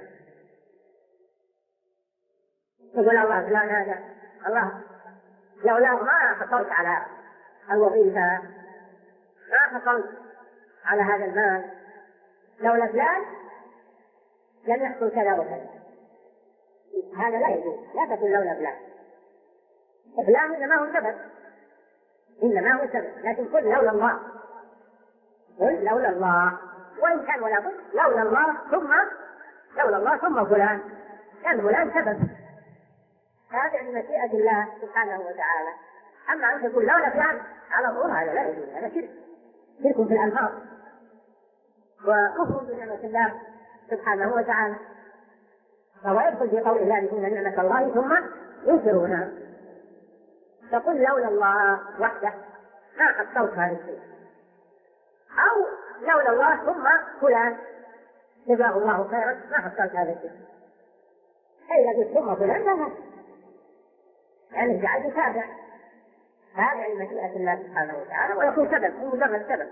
يقول الله فلان هذا الله لولا ما حصلت على الوظيفة، ما حصلت على هذا المال، لولا فلان لن يحصل كذا وكذا. هذا لا يجوز، لا تكون لولا فلان. فلان إنما هو سبب، إنما هو سبب، لكن قل لولا الله، قل لولا الله، وإن كان ولا بد لولا الله ثم فلان، كان فلان سبب. هذه من مشيئة الله سبحانه وتعالى. أما أن تقول لولا فلان على طول هذا لا يجوز، هذا شرك في الألفاظ وكفر بنعمة الله سبحانه وتعالى. فهو يدخل في قول الله يكون نعمة الله ثم ينكرونها. تقول لولا الله وحده ما حصلت هذا الشيء، أو لولا الله ثم فلان جزاه الله خيرا ما حصلت هذا الشيء. إذا قلت ثم فلان لا، يعني جعلت تابع. هذا من مشيئة الله سبحانه وتعالى، ويكون سبب مجرد سبب.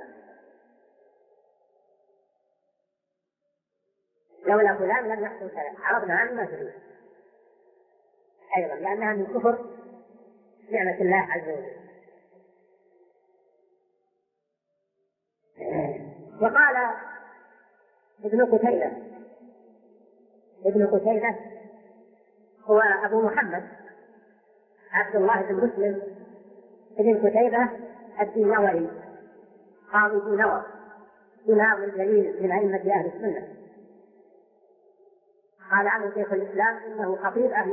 لولا فلان لم يحصل كذا، عرضنا عنه ما تريد أيضا، لأنها من كفر نعمة الله عز وجل. وقال ابن قتيبة هو أبو محمد عبد الله بن مسلم ابن قتيبة الدينوري، قاضي دينور، إمام جليل من أئمة أهل السنة. قال عنه شيخ الإسلام إنه خطيب أهل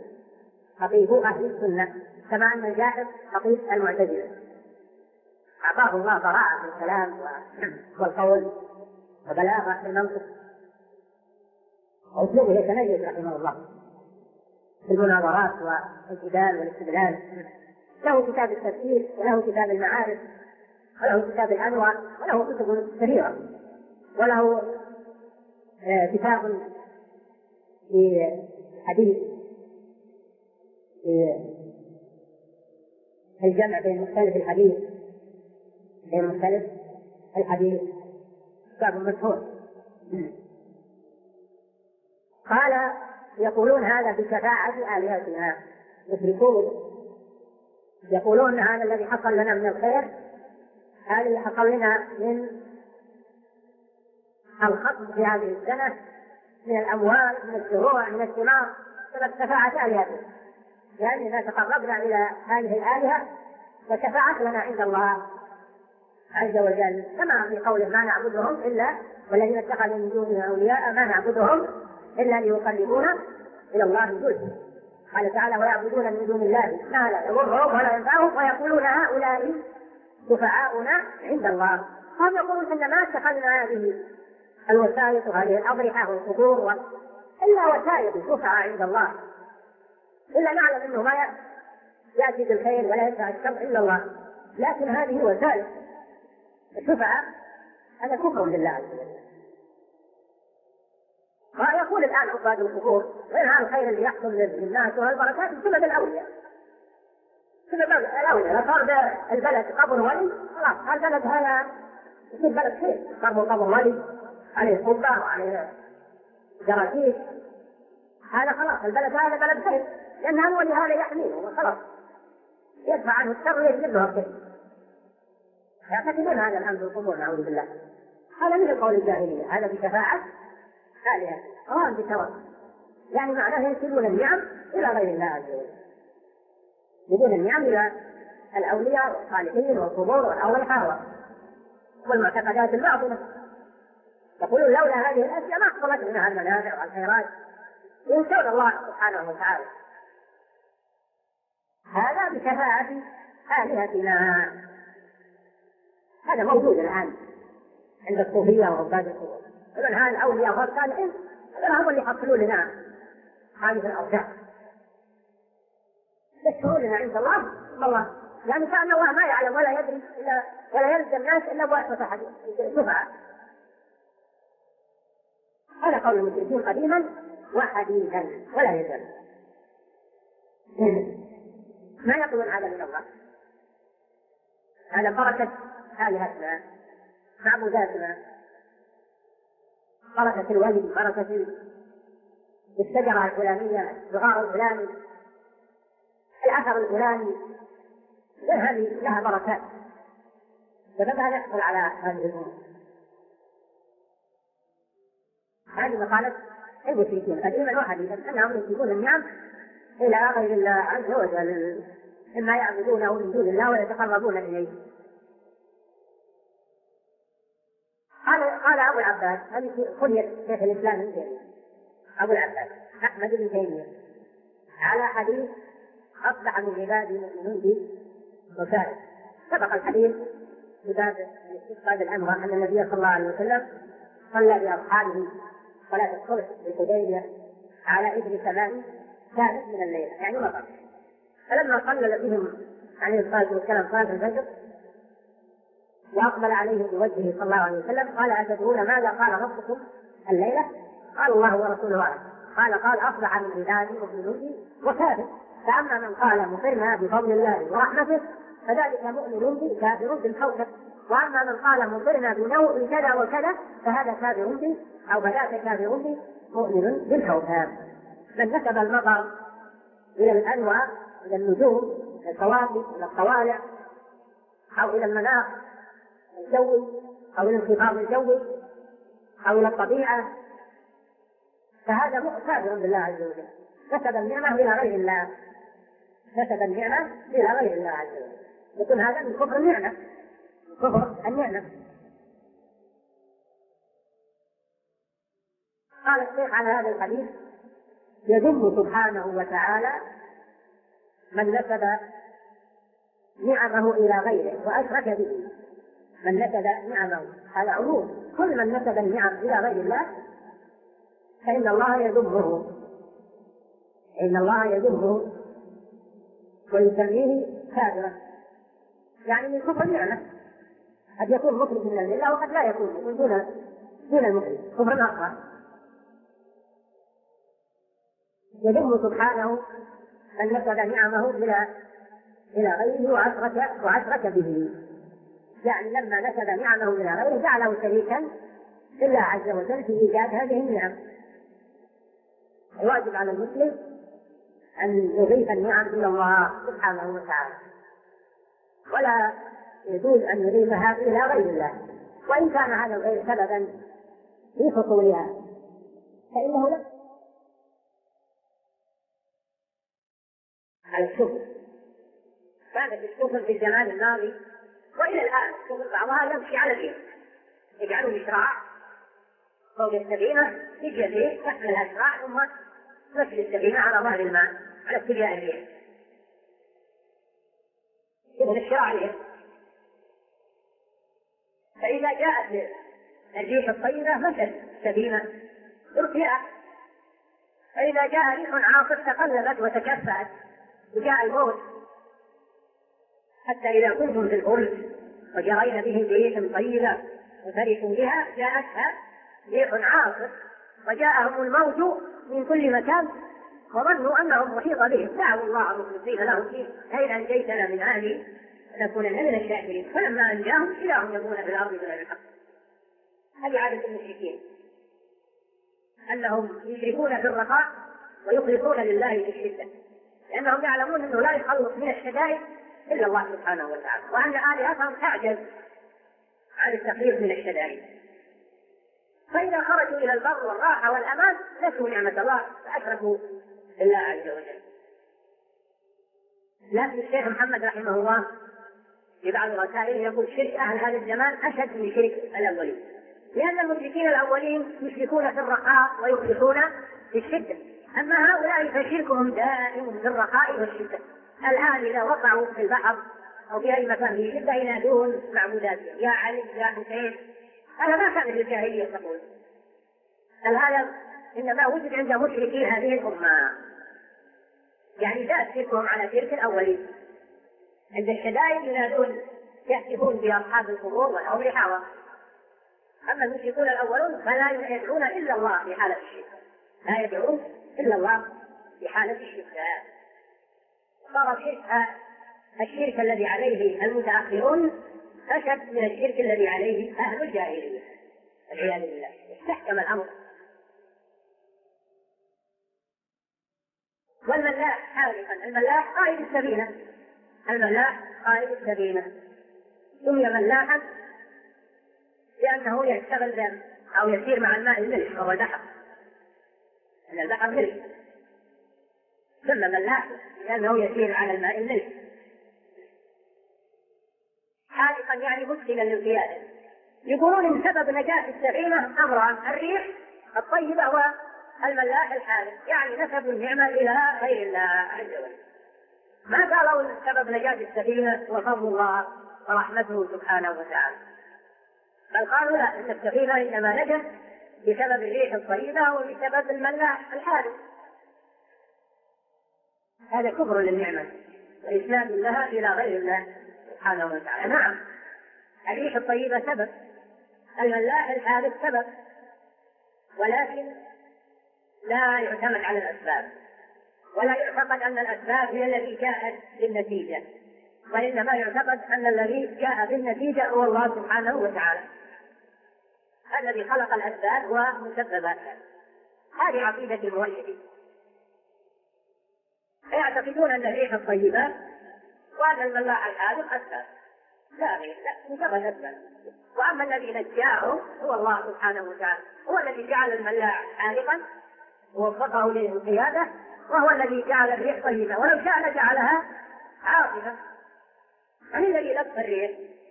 السنة، كما أن الجاحظ خطيب المعتزلة. أعطاه الله براءة في الكلام والقول وبلاغة في المنطق، وأسلوبه يتميز رحمه الله في المناظرات والجدال والاستدلال. له كتاب التفسير، وله كتاب المعارف، وله كتاب الأنوار، وله كتب كثيرة، وله كتاب في حديث في الجمع بين مختلف الحديث كتاب مشهور. قال يقولون هذا بشفاعة آلهتنا، يقولون هذا الذي حصل لنا من الخير، هذا اللي حصل لنا من الخطب في هذه السنة، من الأموال، من الزروع، من الثمار، بسبب شفاعة آلهتنا، يعني إذا تقربنا إلى هذه الآلهة فشفاعت لنا عند الله عز وجل، كما في قوله ما نعبدهم إلا والذين اتخذوا من دونه أولياء ما نعبدهم إلا ليقربونا إلى الله زلفى. قال تعالى ويعبدون من دون الله ما لا يضرهم ولا ينفعهم ويقولون هؤلاء شفعاؤنا عند الله. هم يقولون إن ما اتخذنا هذه الوسائط وهذه الأضرحة والقبور إلا وسائط شفعاء عند الله، إلا نعلم أنه ما يأتي بالخير ولا يدفع الشر إلا الله، لكن هذه وسائل الشفعاء هذا كفر بالله عز وجل. ويقول الآن عباد القبور وإنها الخير اللي يحصل للناس والبركات بسبب الأولياء، لو صار البلد قبر ولي خلاص البلد هذا يصير بلد خير، صار قبر ولي عليه قبة وعليه جراكيش، هذا خلاص البلد هذا بلد خير، لأن الولي هذا يحميه وخلاص يدفع عنه الشر ويجلب له الخير. يعتقدون هذا الأمر القبور نعوذ بالله. هذا من قول الجاهلية، هذا بشفاعة آلهة أو بثواب، يعني معناه ينسبون النعم إلى غير الله عز وجل، يدون النعم إلى الأولياء والصالحين والقبور والأضرحة والمعتقدات الباطلة. يقولون لولا هذه الأشياء ما حصلت منها المنافع والخيرات، ينسون الله سبحانه وتعالى. هذا بشفاعة آلهتنا، هذا موجود الآن عند الصوفية وعباد القبور، إذن هذا الأولياء والصالحين هم اللي يحصلون لنا هذه الأرجاء، يشفعون لنا عند الله، يعني كأن الله ما يعلم ولا يدري ولا يلزم الناس إلا بواسطة شفعاء. هذا قول المشركين قديما وحديثا ولا يزال، ما يقولون هذا من الله، هذا بركة آلهتنا معبوداتنا، بركة الولد، بركة الشجرة الفلانية، الغار الفلاني، الأثر الفلاني، هذه لها بركات، فبدأ يحصل على هذه الأمور. هذه مقالة المشركين قديما وحديثا أنهم ينسبون النعم إلى غير الله عز وجل، إما يعبدونه من دون الله ويتقربون إليه. قال أبو العباس، هذه كنية شيخ الإسلام ابن تيمية، أبو العباس أحمد بن تيمية، على حديث أصبح من عبادي مؤمنون بي وكافر. سبق الحديث في باب استسقاء الأمر أن النبي صلى الله عليه وسلم صلى بأصحابه صلاة الصبح بالحديبية على إثر سماء كانت من الليل، يعني مطر. فلما صلى بهم عليه الصلاة والسلام صلاة الفجر وأقبل عليهم بوجهه صلى الله عليه وسلم قال: أتدرون ماذا قال ربكم الليلة؟ قال: الله ورسوله أعلم. قال: أصبح من عبادي مؤمن بي وكافر، فأما من قال مطرنا بفضل الله ورحمته فذلك مؤمن بي كافر بالكوكب، وأما من قال مطرنا بنوء كذا وكذا فهذا كافر بي أو فذاك كافر بي مؤمن بالكوكب. من نسب المطر إلى الأنواع، إلى النجوم، إلى الكواكب، إلى الطوالع، أو إلى المناخ الجوي، أو إلى الانخفاض الجوي، أو إلى الطبيعة، فهذا كافر بالله عز وجل، نسب النعمة إلى غير الله، نسب النعمة إلى غير الله عز وجل، يكون هذا من كفر النعمة، من كفر النعمة. قال الشيخ على هذا الحديث: يذم سبحانه وتعالى من نسب نعمه إلى غيره وأشرك به. من نسب نعمه، هذا عموم، كل من نسب النعم إلى غير الله فإن الله يذمه، إن الله يذمه ويسميه كافرا، يعني من كفر النعمة. قد يكون مخرج من الملة وقد لا يكون دون المخرج، كفر أصغر. يذم سبحانه من نسب نعمه إلى غيره وأشرك به، يعني لما نسب نعمه إلى غيره جعله شريكا لله عز وجل في إيجاد هذه النعم. الواجب على المسلم أن يضيف النعم إلى الله سبحانه وتعالى، ولا يجوز أن يضيفها إلى غير الله، وإن كان هذا الغير سببا في حصولها فإنه لا. على الشكر، كانت الشكر في الزمان الماضي وإلى الآن الشكر بعضها يمشي على الإيد، يجعلوا مشراع فوق السفينة، يجي فيه تحمل الأشراع ثم تمشي السفينة على ظهر الماء على اتجاه الريح، يبني الشراع عليه. فإذا جاءت الريح الطيبة مشت السفينة ارتياح، فإذا جاء ريح عاصف تقلبت وتكفأت وجاء الموت. حتى إذا كنتم في الفلك وجرين بهم بريح طيبة وفرحوا بها جاءتها ريح عاصف وجاءهم الموت من كل مكان وظنوا أنهم محيط بهم، دعوا الله مخلصين له الدين: لئن أنجيتنا من هذه لنكونن من الشاكرين. فلما أنجاهم إذا هم يبغون في الأرض بغير الحق. هذه عادة المشركين، أنهم يشركون في الرخاء ويخلصون لله في الشدة، لأنهم يعلمون أنه لا يخلص من الشدائد إلا الله سبحانه وتعالى، وأن آلهتهم تعجز عن التخليص من الشدائد. فإذا خرجوا إلى البر والراحة والأمان نسوا نعمة الله فأشركوا بالله عز وجل. لكن الشيخ محمد رحمه الله في بعض رسائله يقول: شرك أهل هذا الزمان أشد من شرك الأولين، لأن المشركين الأولين يشركون في الرخاء ويخلصون في الشدة، أما هؤلاء فشركهم دائم في الرخاء والشدة. الآن إذا وقعوا في البحر أو في أي مكان في شدة ينادون معبوداتهم: يا علي يا حسين. هذا ما كان في الجاهلية تقول، هذا إنما وجد عند مشركي هذه الأمة، يعني لا شركهم على شرك الأولين. عند الشدائد ينادون يهتفون بأصحاب القبور والأضرحة، أما المشركون الأولون فلا يدعون إلا الله في حالة الشرك، لا يدعون إلا الله في حالة الشرك. صار الشرك الذي عليه المتأخرون أشد من الشرك الذي عليه أهل الجاهلية والعياذ بالله. استحكم الأمر. والملاح حالقا، الملاح قائد السفينة، الملاح قائد السفينة سمي ملاحا لأنه يشتغل أو يسير مع الماء الملح وهو البحر، أن البحر ملح، سمى ملاح لأنه يسير على الماء الملح. حالقا يعني مسلما للقيادة. يقولون إن سبب نجاة السفينة أمران: الريح الطيبة والملاح الحالق، يعني نسبوا النعمة إلى غير الله عز وجل. ما قالوا إن سبب نجاة السفينة وفضل الله ورحمته سبحانه وتعالى، بل قالوا لا، إن السفينة إنما نجت بسبب الريح الطيبة وبسبب الملاح الحالق. هذا كفر للنعمة وإسلام لها إلى غير الله سبحانه وتعالى. نعم، الريح الطيبة سبب، الملاح الحالق سبب، ولكن لا يعتمد على الأسباب، ولا يعتقد أن الأسباب هي التي جاءت بالنتيجة، وإنما يعتقد أن الذي جاء بالنتيجة هو الله سبحانه وتعالى الذي خلق الأسباب ومسبباتها. هذه عقيدة الموحدين، يعتقدون أن الريح الطيبة وأن الملاح الحالق أسباب، لا مجرد أسباب. وأما الذي نجاهم هو الله سبحانه وتعالى، هو الذي جعل الملاح حالقا ووفقه للقيادة، وهو الذي جعل الريح طيبة، ولو شاء لجعلها عاصفة. من الذي لف الريح؟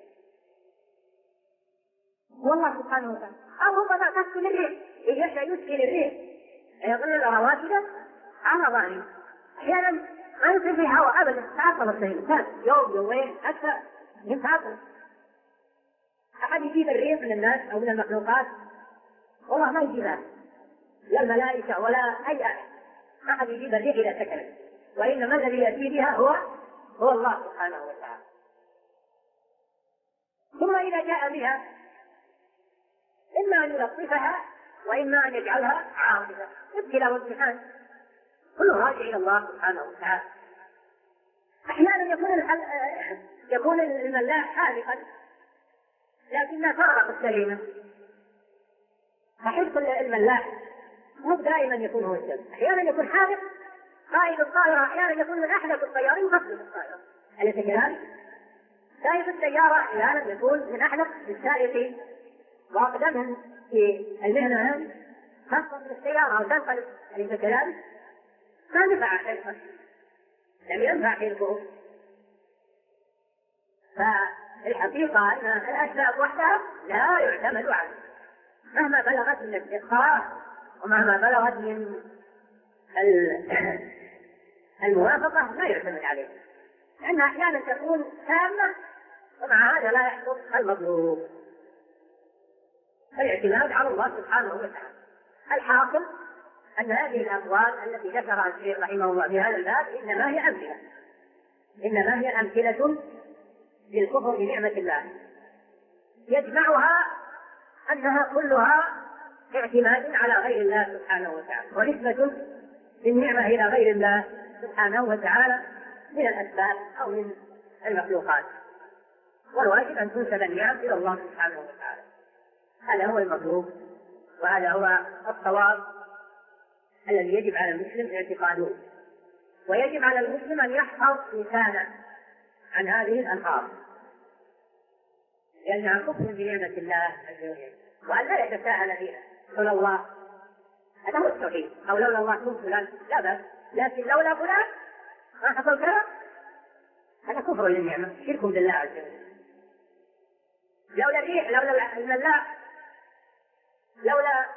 هو الله سبحانه وتعالى. أو ربما تسكن الريح، إن يشاء يسكن الريح يظل رواكد على ظهره. أحيانا ما يصير فيه هواء أبدا، تعطل السفينة يوم يومين حتى يتعطل. أحد يجيب الريح من الناس أو من المخلوقات؟ والله ما يجيبها، لا الملائكة ولا أي أحد. أحد يجيب الريح إذا سكنت، وإنما الذي يأتي بها هو الله سبحانه وتعالى. ثم إذا جاء بها إما أن يلطفها وإما أن يجعلها عاصفة، ابتلاء وامتحان، كله راجع إلى الله سبحانه وتعالى. أحيانا يكون الملاح حالقا لكنها تغرق السفينة، فحفظ الملاح مو دائما يكون هو السبب. أحيانا يكون حالق قائد الطائرة، أحيانا يكون من أحدث الطيارين وقفل الطائرة. أليس كذلك؟ سائق السيارة أحيانا يكون من أحدث السائقين وأقدمهم في المهنة هذه، خاصة من السيارة وتنقل. أليس كذلك؟ ما نفع حلقه، لم ينفع حلقه. فالحقيقة أن الأسباب وحدها لا يعتمد عليها، مهما بلغت من الاستخراج ومهما بلغت من الموافقة لا يعتمد عليها، لأنها أحيانا تكون تامة ومع هذا لا يحصل المطلوب. الاعتماد على الله سبحانه وتعالى. الحاصل أن هذه الأقوال التي ذكرها الشيخ رحمه الله في هذا الباب إنما هي أمثلة للكفر بنعمة الله، يجمعها أنها كلها اعتماد على غير الله سبحانه وتعالى، ونسبة للنعمة إلى غير الله سبحانه وتعالى من الأسباب أو من المخلوقات. والواجب أن تنسب النعم إلى الله سبحانه وتعالى. هذا هو المطلوب، وهذا هو الصواب الذي يجب على المسلم اعتقاده، ويجب على المسلم أن يحفظ لسانه عن هذه الألفاظ، لأنها كفر بنعمة الله عز وجل، وأن لا يتساهل فيها. لولا الله، هذا هو التوحيد، أو لولا الله كنت فلان، لا بأس، لكن لولا فلان ما حصل كذا، هذا كفر للنعمة، شرك بالله عز وجل. لولا الريح، لولا الملاح، لولا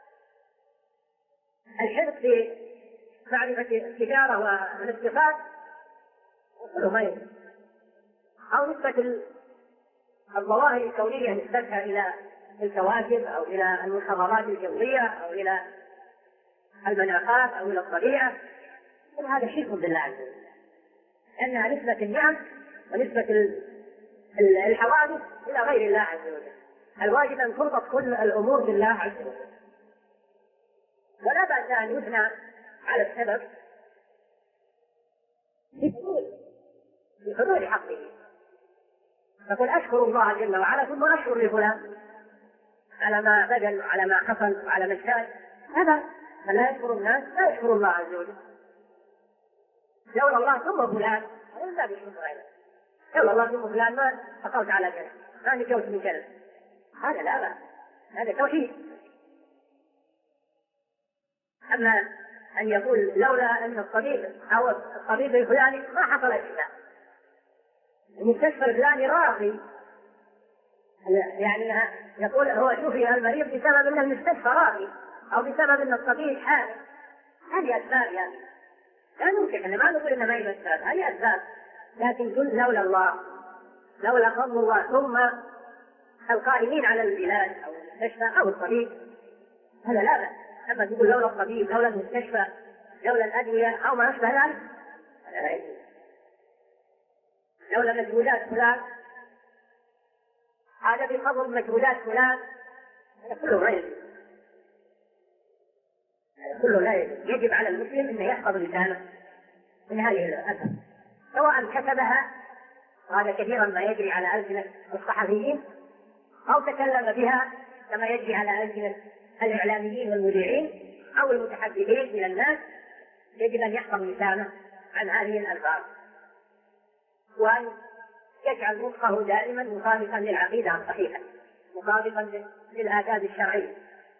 الحرص في معرفة التجارة والاقتصاد كله خير، أو نسبة الظواهر الكونية نسبتها إلى الكواكب أو إلى المنخفضات الجوية أو إلى المناخات أو إلى الطبيعة، كل هذا شرك بالله عز وجل، لأنها نسبة النعم ونسبة الحوادث إلى غير الله عز وجل. الواجب أن تربط كل الأمور بالله عز وجل، ولا بأس أن يثنى على السبب بحدود حقه، فقل أشكر الله جل وعلا ثم أشكر لفلان على ما بذل وعلى ما حصل وعلى ما اجتهد. هذا من لا يشكر الناس لا يشكر الله عز وجل. لولا الله ثم فلان لا يشكر غيره. لولا الله ثم فلان ما حصلت على كذا، ما نجوت من كذا. هذا لا بأس، هذا توحيد. أما أن يقول لولا أن الطبيب أو الطبيب الفلاني ما حصل الشفاء، المستشفى الفلاني راقي، يعني يقول هو شفي المريض بسبب أن المستشفى راقي أو بسبب أن الطبيب حامل. هذه أسباب يعني لا يمكن أن ما نقول إن ما هي أسباب، هذه أسباب، لكن كل لولا الله لولا فضل الله ثم القائمين على البلاد أو المستشفى أو الطبيب هذا لا بأس. أما تقول لولا الطبيب لولا المستشفى لولا الأدوية أو ما أشبه ذلك هذا لا يجوز. لولا مجهودات فلان هذا بفضل مجهودات فلان هذا كله لا يجوز. كله لا يجوز. يجب على المسلم أن يحفظ لسانه من هذه الأثر سواء كتبها وهذا كثيرا ما يجري على ألسنة الصحفيين أو تكلم بها كما يجري على ألسنة الإعلاميين والمذيعين أو المتحدثين إلى الناس. يجب أن يحفظ لسانه عن هذه الألفاظ وأن يجعل نطقه دائما مطابقا للعقيدة الصحيحة مطابقا للآداب الشرعية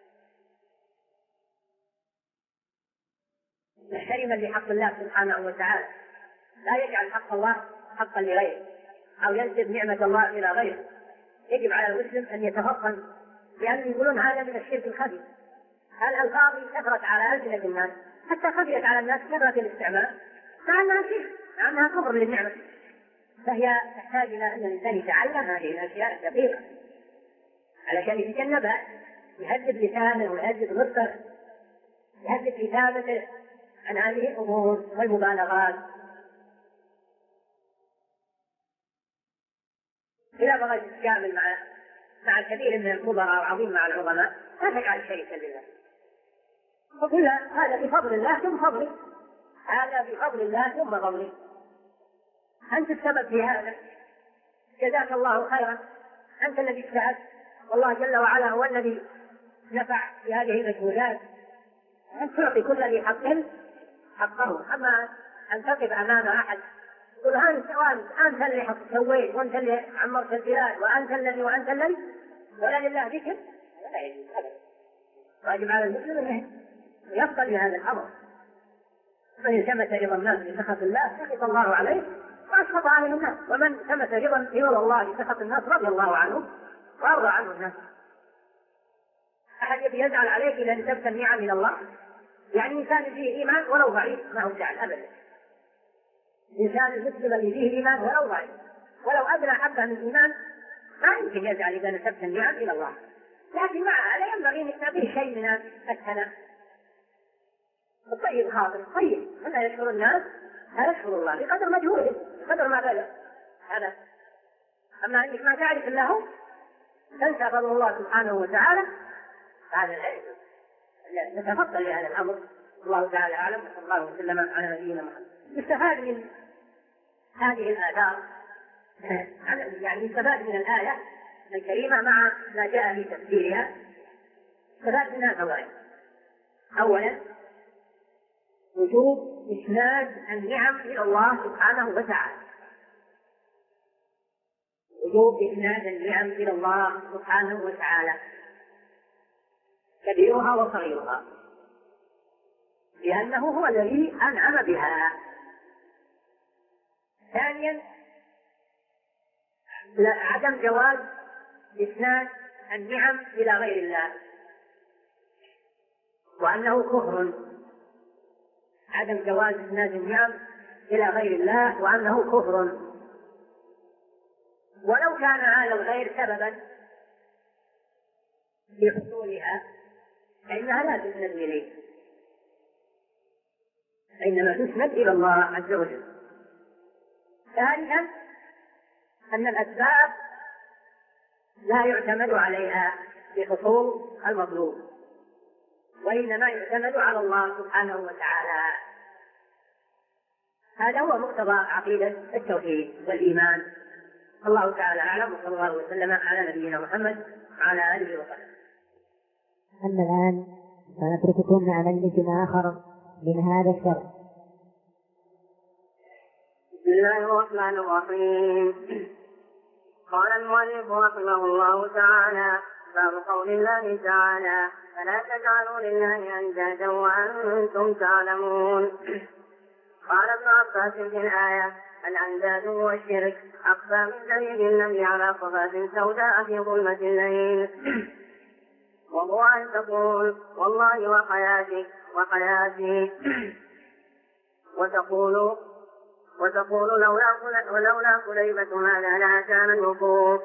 محترما لحق الله سبحانه وتعالى. لا يجعل حق الله حقا لغيره أو ينسب نعمة الله إلى غيره. يجب على المسلم أن يتفطن، لأنهم يقولون هذا من الشرك الخفي. الألفاظ كثرت على ألسنة الناس حتى خفيت على الناس كثرة الاستعمال مع أنها شرك، مع أنها كفر للنعمة، فهي تحتاج إلى أن الإنسان يتعلم هذه الأشياء الدقيقة علشان يتجنبها، يهذب لسانه ويهذب نطقه، يهذب كتابته عن هذه الأمور والمبالغات. إذا بغيت تتكامل مع كثير من الخبراء وعظيم مع العظماء لا تجعل شريكا لله، فقل هذا بفضل الله ثم فضلي، هذا بفضل الله ثم فضلي، أنت السبب في هذا، جزاك الله خيرا، أنت الذي اجتهدت والله جل وعلا هو الذي نفع في هذه المجهودات. أن تعطي كل ذي حق حقه. أما أن تقف أمام أحد تقول أنت اللي سويت وأنت اللي عمرت البلاد وأنت الذي ولا لله ذكر، لا يجوز أبدا. واجب على المسلم أنه يفضل بهذا الأمر. من التمس رضا الناس بسخط الله سخط الله عليه وأسخط عليه الناس، ومن التمس رضا الله بسخط الناس رضي الله عنه وأرضى عنه الناس. أحد يبي يزعل عليك إذا انتبت النعم من الله؟ يعني إنسان فيه إيمان ولو ضعيف ما هو زعل أبدا. إنسان المسلم اللي فيه إيمان ولو ضعيف ولو أدنى حبة من الإيمان ما يمكن يزعل إذا نسبت النعم إلى الله، لكن مع هذا ينبغي أن تعطيه شيء من الثناء الطيب خاطر طيب. من لا يشكر الناس لا يشكر الله بقدر مجهوده بقدر ما بذل هذا. أما أنك ما تعرف الله تنسى فضل الله سبحانه وتعالى هذا لا يجوز. نتفضل لهذا الأمر. الله تعالى أعلم، وصلى الله وسلم على نبينا محمد. يستفاد من هذه الآثار يعني يستفاد من الآية الكريمة مع ما جاء في تفسيرها. يستفاد منها فوائد. أولا وجوب إسناد النعم إلى الله سبحانه وتعالى، وجوب إسناد النعم إلى الله سبحانه وتعالى كبيرها وصغيرها، لأنه هو الذي أنعم بها. ثانيا عدم جواز إسناد النعم إلى غير الله، وأنه كفر. عدم جواز إسناد النعم إلى غير الله وأنه كفر، ولو كان هذا الغير سببا في حصولها فإنها لا تسند إليه، إنما تسند إلى الله عز وجل. ثالثا أن الأسباب لا يعتمد عليها في حصول المطلوب، وإنما يعتمد على الله سبحانه وتعالى. هذا هو مقتضى عقيدة التوحيد والإيمان الله تعالى أعلم، وصلى الله وسلم على نبينا محمد وعلى آله وصحبه. أما الآن سنترككم مع مجلس آخر من هذا الشرح. بسم الله الرحمن الرحيم. قال المؤلف رحمه الله تعالى: باب قول الله تعالى: فلا تجعلوا لله أندادا وأنتم تعلمون. قال ابن عباس في الآية: الأنداد هو الشرك أخفى من دليل النبي على صفات سوداء في ظلمة الليل، وهو أن تقول والله وحياتي وتقول لولا كليبة هذا لا كان الوقوف،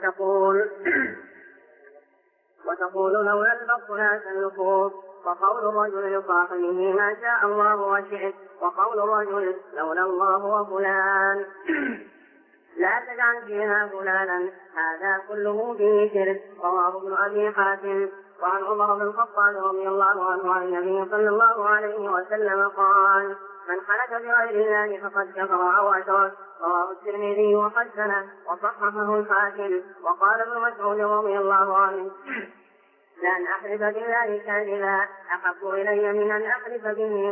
وتقول لولا البط لا كان الوقوف، وقول الرجل لصاحبه ما شاء الله وشئت، وقول الرجل لولا الله وفلان، لا تجعل فيها فلانا، هذا كله فيه شرك. رواه ابن أبي حاتم. وعن عمر بن الخطاب رضي الله عنه عن النبي صلى الله عليه وسلم قال: من حلف بغير الله فقد كفر أو أشرك. رواه الترمذي وحسنه وصححه الحاكم. وقال ابن مسعود رضي الله عنه: لأن أحلف بالله كاذبا أحب إلي من أن أحلف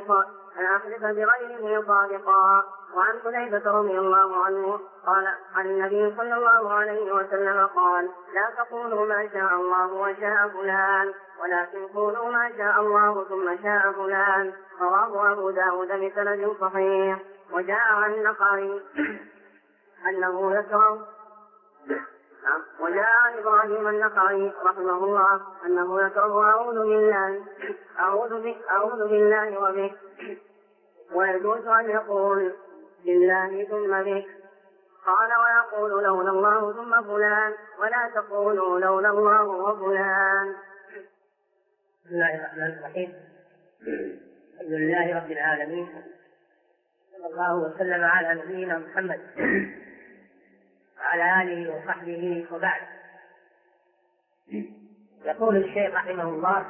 بغيره صادقا. وعن حذيفة رضي الله عنه قال عن النبي صلى الله عليه وسلم قال: لا تقولوا ما شاء الله وشاء فلان، ولكن قولوا ما شاء الله ثم شاء فلان. رواه أبو داود بسند صحيح. وجاء عن النخعي أنه يكره وجاء عن إبراهيم النخعي رحمه الله أنه يكره أعوذ بالله وبك، ويجوز أن يقول بالله ثم بك. قال: ويقول لولا الله ثم فلان، ولا تقولوا لولا الله وفلان. بسم الله الرحمن الرحيم. الحمد لله رب العالمين، صلى الله وسلم على نبينا محمد وعلى آله وصحبه وبعد. يقول الشيخ رحمه الله: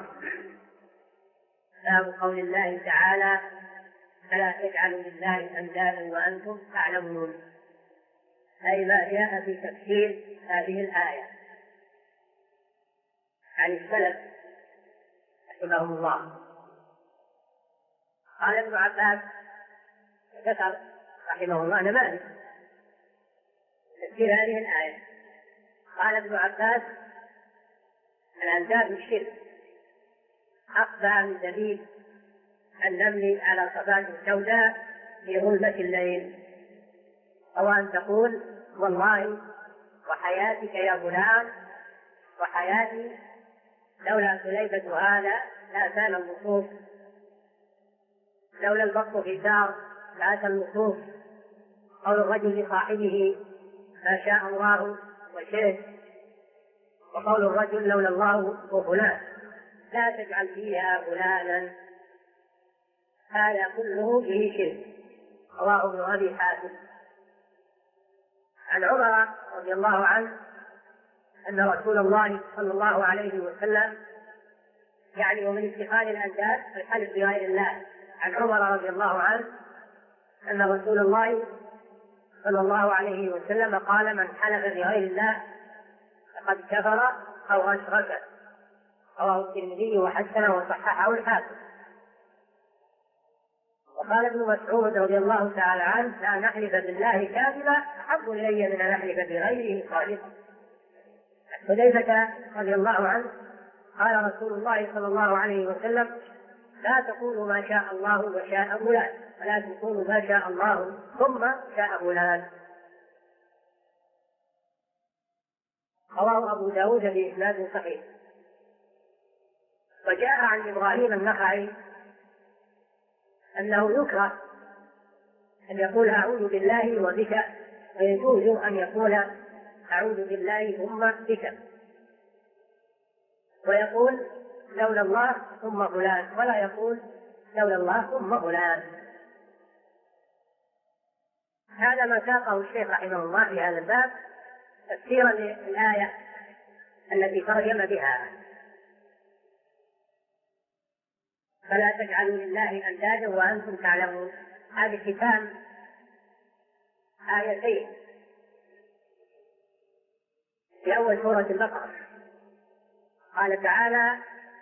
باب قول الله تعالى: فلا تجعلوا لله أندادا وأنتم تعلمون، أي ما جاء في تفسير هذه الآية عن السلف رحمهم الله. قال ابن عباس ذكر رحمه الله نماذج تفسير هذه الآية. قال ابن عباس: الأنداد الشرك أخفى من دليل النمل على صفات سوداء في ظلمة الليل، أو أن تقول والله وحياتك يا فلان وحياتي لولا كليبة هذا لا كان النصوص، لولا البط في الدار لا كان النصوص. قول الرجل لصاحبه ما شاء الله وشئت، وقول الرجل لولا الله وفلان، لا تجعل فيها فلانا، هذا كله فيه شرك. رواه ابن أبي حاتم. عن عمر رضي الله عنه أن رسول الله صلى الله عليه وسلم ومن اتخاذ الأنداد الحلف بغير الله. عن عمر رضي الله عنه أن رسول الله صلى الله عليه وسلم قال: من حلف بغير الله فقد كفر أو أشرك. رواه الترمذي وحسنه وصححه الحاكم. وقال ابن مسعود رضي الله تعالى عنه: لا نحلف بالله كاذبا أحب إلي من أن نحلف بغيره صادقا. حذيفة رضي الله عنه قال رسول الله صلى الله عليه وسلم: لا تقولوا ما شاء الله وشاء فلان، ولا تقولوا ما شاء الله ثم شاء فلان. رواه أبو داود بإسناد صحيح. وجاء عن إبراهيم النخعي أنه يكره أن يقول أعوذ بالله وبك، ويجوز أن يقول أعوذ بالله ثم بك، ويقول لولا الله ثم فلان، ولا يقول لولا الله ثم فلان. هذا ما ساقه الشيخ رحمه الله في هذا الباب تفسيرا للآية التي ترجم بها: فلا تجعلوا لله أندادا وأنتم تعلمون. هذه ختام آيتين في أول سورة البقرة قال تعالى: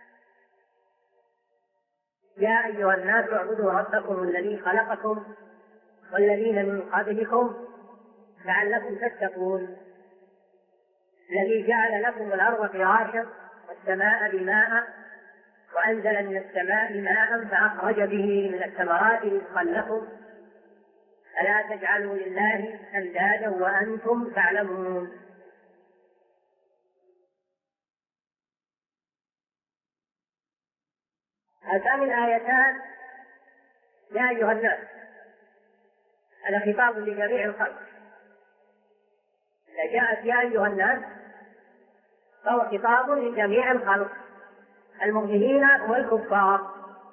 يا أيها الناس اعبدوا ربكم الذي خلقكم والذين من قبلكم لعلكم تتقون، الذي جعل لكم الأرض فراشا والسماء بناء وأنزل من السماء ماء فأخرج به من الثمرات رزقا لكم ألا تجعلوا لله أندادا وأنتم تعلمون. هاتان الآيتان يا أيها الناس هذا خطاب لجميع الخلق. إذا جاءت يا أيها الناس فهو خطاب لجميع الخلق المؤمنين والكفار.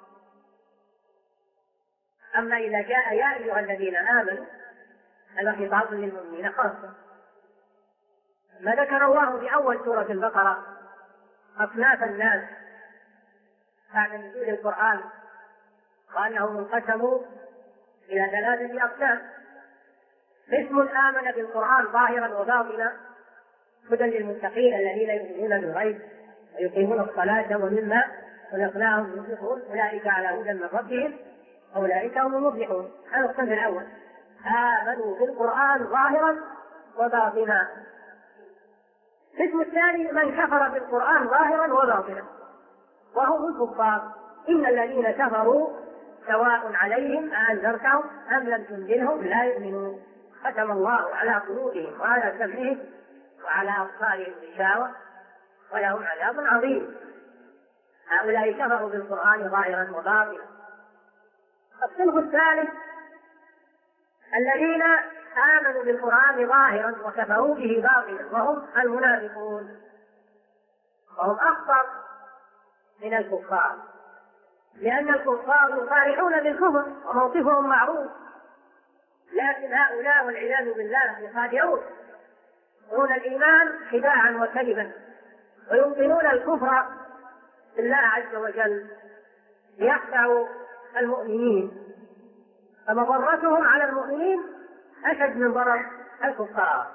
أما إذا جاء يا أيها الذين آمنوا هذا خطاب للمؤمنين خاصة. ما ذكر الله في أول سورة البقرة أصناف الناس بعد نزول القرآن وأنهم انقسموا إلى 3 أقسام: قسم آمن بالقرآن ظاهرا وباطنا هدى للمتقين الذين يؤمنون بالغيب ويقيمون الصلاة ومما رزقناهم ينفقون أولئك على هدى من ربهم أولئك هم المفلحون. هذا القسم الأول، آمنوا بالقرآن ظاهرا وباطنا. القسم الثاني من كفر بالقرآن ظاهرا وباطنا وهم الكفار. إن الذين كفروا سواء عليهم أأنذرتهم أم لم تنذرهم لا يؤمنون، ختم الله على قلوبهم وعلى سمعهم وعلى أبصارهم غشاوة ولهم عذاب عظيم. هؤلاء كفروا بالقرآن ظاهرا وباطنا. الصنف الثالث الذين آمنوا بالقرآن ظاهرا وكفروا به باطنا وهم المنافقون، وهم أخطر من الكفار، لأن الكفار يصارحون بالكفر وموقفهم معروف، لكن هؤلاء والعياذ بالله يخادعون، يقولون الإيمان خداعا وكذبا ويبطلون الكفر بالله عز وجل ليخدعوا المؤمنين، فمضرتهم على المؤمنين أشد من ضرر الكفار.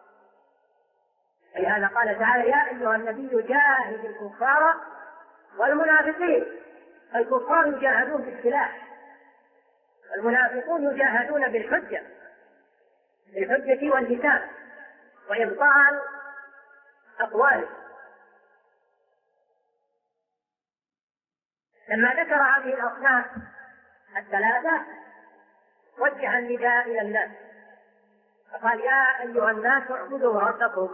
لهذا قال تعالى: يا أيها النبي جاهد الكفار والمنافقين. الكفار يجاهدون بالسلاح، والمنافقون يجاهدون بالحجة واللسان وإبطال أقواله. لما ذكر هذه الأصناف الثلاثة وجه النداء إلى الناس فقال: يا أيها الناس اعبدوا ربكم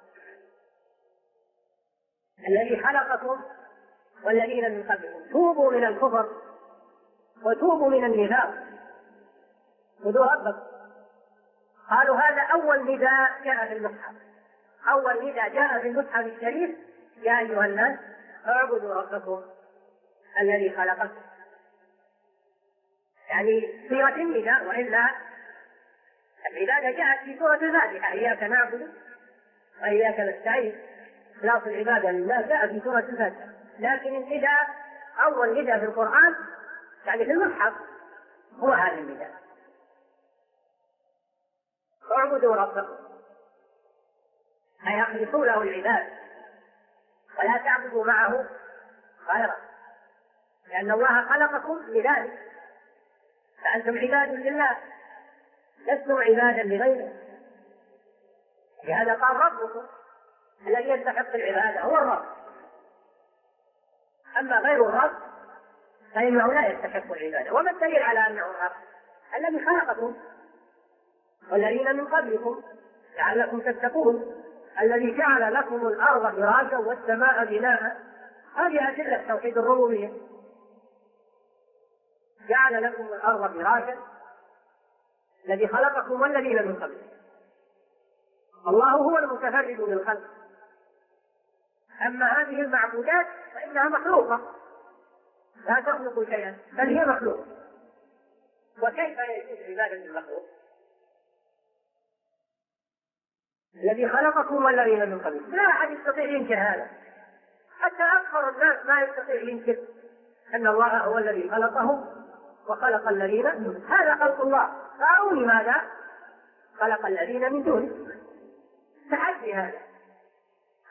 الذي خلقكم والذين من قبلكم، توبوا من الكفر وتوبوا من النفاق، اعبدوا ربكم. قالوا هذا أول نداء جاء في المصحف، أول نداء جاء في المصحف الشريف: يا أيها الناس اعبدوا ربكم الذي خلقكم. يعني صيغة النداء، وإلا العبادة جاءت في سورة الفاتحة: إياك نعبد وإياك نستعين. إخلاص العبادة لله جاء في سورة الفاتحة، لكن النداء أول نداء في القرآن يعني في المصحف هو هذا النداء: اعبدوا ربكم، أي أخلصوا له العبادة ولا تعبدوا معه غيره، لأن الله خلقكم لذلك، فأنتم عباد لله لستم عبادا لغيره. لهذا قال: ربكم الذي يستحق العبادة هو الرب، أما غير الرب فإنه لا يستحق العبادة. وما الدليل على أنه الرب؟ الذي خلقكم والذين من قبلكم لعلكم تتقون، الذي جعل لكم الأرض فراشا والسماء بناء. هذه أدلة توحيد الربوبية. جعل لكم الأرض فراشا، الذي خلقكم والذين من قبلكم. الله هو المتفرد بالخلق، أما هذه المعبودات فإنها مخلوقة لا تخلق شيئا بل هي مخلوقة. وكيف يجوز عبادة المخلوق؟ الذي خلقكم والذين من قبلكم، لا أحد يستطيع ينكر هذا، حتى أكثر الناس ما يستطيع ينكر أن الله هو الذي خلقهم وخلق الذين. هذا خلق الله، فأروني ماذا خلق الذين من دونه. تحدي هذا،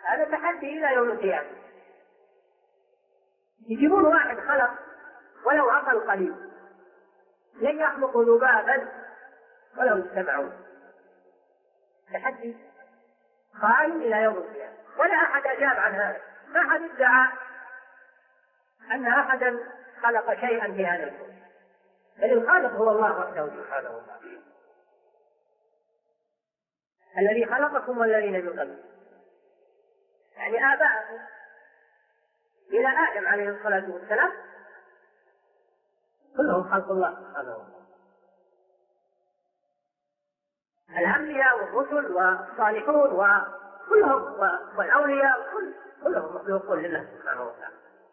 هذا تحدي إلى يوم القيامة. يجيبون واحد خلق ولو عقل قليل، لن يخلقوا ذبابا ولو اجتمعوا. تحدي قائم إلى يوم القيامة، ولا أحد أجاب عن هذا. ما أحد ادعى أن أحدا خلق شيئا في هذا الكون، بل الخالق هو الله وحده سبحانه وتعالى الذي خلقكم والذين من قبلكم، يعني آباءكم إلى آدم عليه الصلاة والسلام كلهم خلق الله سبحانه وتعالى. الأنبياء والرسل والصالحون وكلهم والأولياء كلهم مخلوقون لله سبحانه وتعالى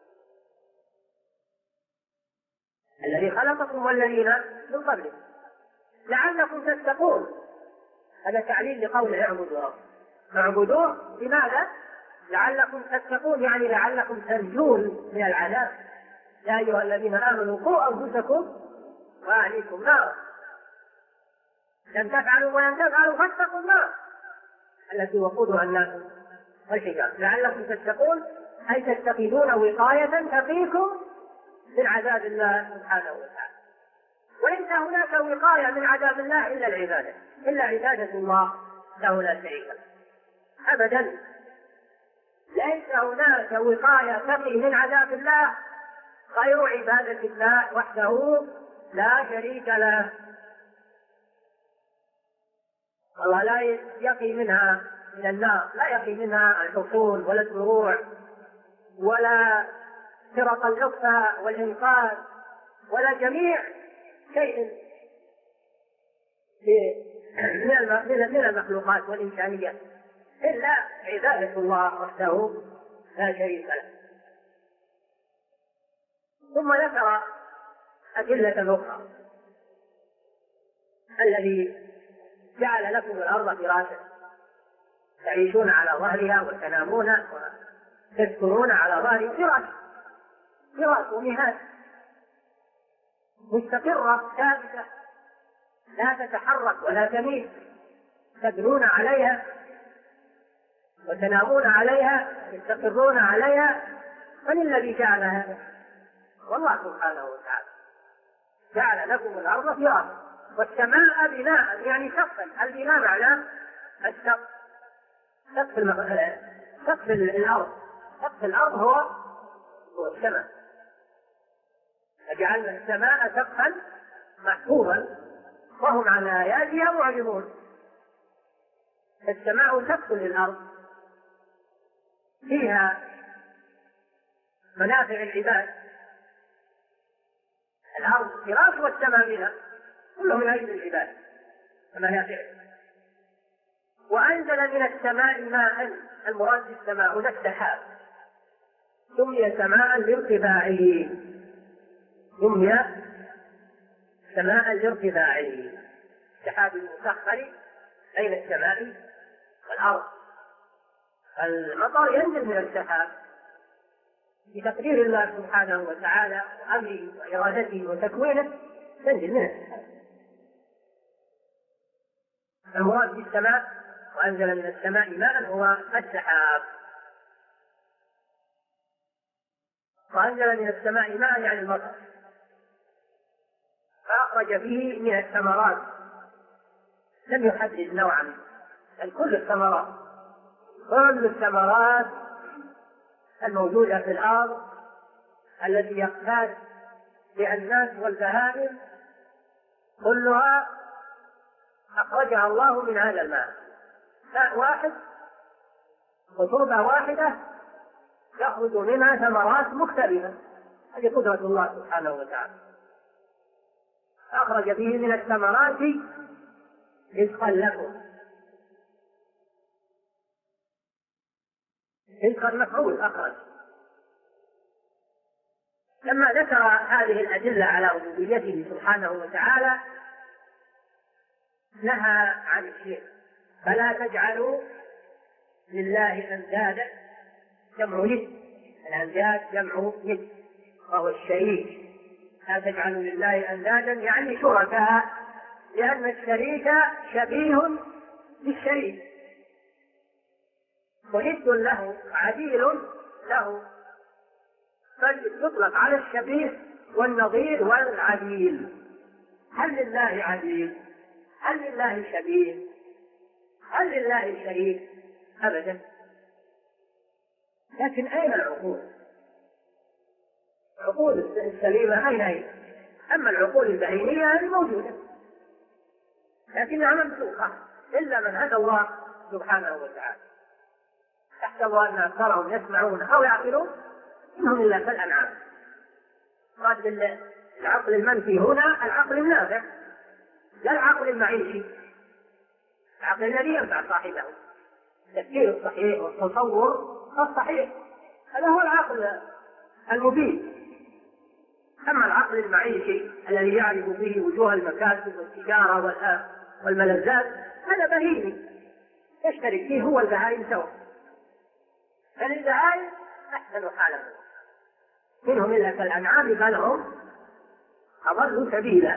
الذي خلقكم والذين من قبلكم لعلكم تتقون. هذا تعليل لقوله اعبدوه. لماذا؟ لعلكم تتقون، يعني لعلكم تنجون من العذاب. يا أيها الذين آمنوا قوا أنفسكم وأهليكم نارا لم تفعلوا ولن تفعلوا فاتقوا النار التي وقودها الناس والحجارة. لعلكم تتقون أي تتخذون وقاية تقيكم من عذاب الله سبحانه وتعالى. وليس هناك وقاية من عذاب الله إلا عبادة الله له لا شريك له أبدا. ليس هناك وقاية تقي من عذاب الله غير عبادة الله وحده لا شريك له. الله لا يقي منها من النار، لا يقي منها الحصول ولا الزروع ولا فرق الإخفاء والإنقاذ ولا جميع شيء من المخلوقات والإمكانيات إلا عبادة الله وحده لا شريك له. ثم ذكر أدلة أخرى: الذي جعل لكم الأرض فراشا تعيشون على ظهرها وتنامون وتسكنون على ظهرها، فراش ومهاد مستقرة ثابتة لا تتحرك ولا تميل، تبنون عليها وتنامون عليها تستقرون عليها. من الذي جعل هذا؟ والله سبحانه وتعالى. جعل لكم الأرض فراشا والسماء بناء، يعني سقفا. البناء معناه السقف، سقف الأرض. سقف الأرض هو السماء. فجعلنا السماء سقفا محفوظا وهم على آياتها معرضون. السماء سقف للأرض فيها منافع العباد. الأرض فراش والسماء بناء، كله من أجل العباد ومنافعه. وأنزل من السماء ماء، المراد بالسماء هنا السحاب، سمي سماء لارتفاعه، سمي سماء لارتفاعه، السحاب المسخر بين السماء والأرض. المطر ينزل من السحاب بتقدير الله سبحانه وتعالى وأمره وإرادته وتكوينه، ينزل من السحاب. المراد بالسماء وأنزل من السماء ماء هو السحاب. وأنزل من السماء ماء يعني المطر، فأخرج به من الثمرات، لم يحدد نوعا، بل كل الثمرات الموجودة في الأرض التي يقتات بها الناس والبهائم كلها أخرجها الله من هذا الماء. ماء واحد وتربة واحدة يخرج منها ثمرات مختلفة، هذه قدرة الله سبحانه وتعالى. أخرج به من الثمرات رزقا لكم، رزقا مفعول أخرج. لما ذكر هذه الأدلة على ربوبيته سبحانه وتعالى نهى عن الشرك: فلا تجعلوا لله أندادا، جمع ند، الأنداد جمع ند وهو الشريك. لا تجعلوا لله أندادا يعني شركاء، لأن الشريك شبيه بالشريك، وند له عديل له، فيطلق على الشبيه والنظير والعديل. هل لله عديل؟ هل لله شبيه؟ هل لله شريك؟ أبدا. لكن أين العقول؟ العقول السليمة أين هي؟ أما العقول البهيمية هذه موجودة لكنها ممسوخة إلا من هدى الله سبحانه وتعالى. تحسب أن أكثرهم يسمعون أو يعقلون، إنهم إلا كالأنعام. قال العقل المنفي هنا العقل النافع لا العقل المعيشي، العقل الذي ينفع صاحبه، التفكير الصحيح والتصور الصحيح، هذا هو العقل المفيد. أما العقل المعيشي الذي يعرف فيه وجوه المكاسب والتجارة والملذات هذا بهيمي يشترك فيه هو البهائم سوا. فالبهائم أحسن حالا منهم إلا كالأنعام بل هم أضلوا سبيلا،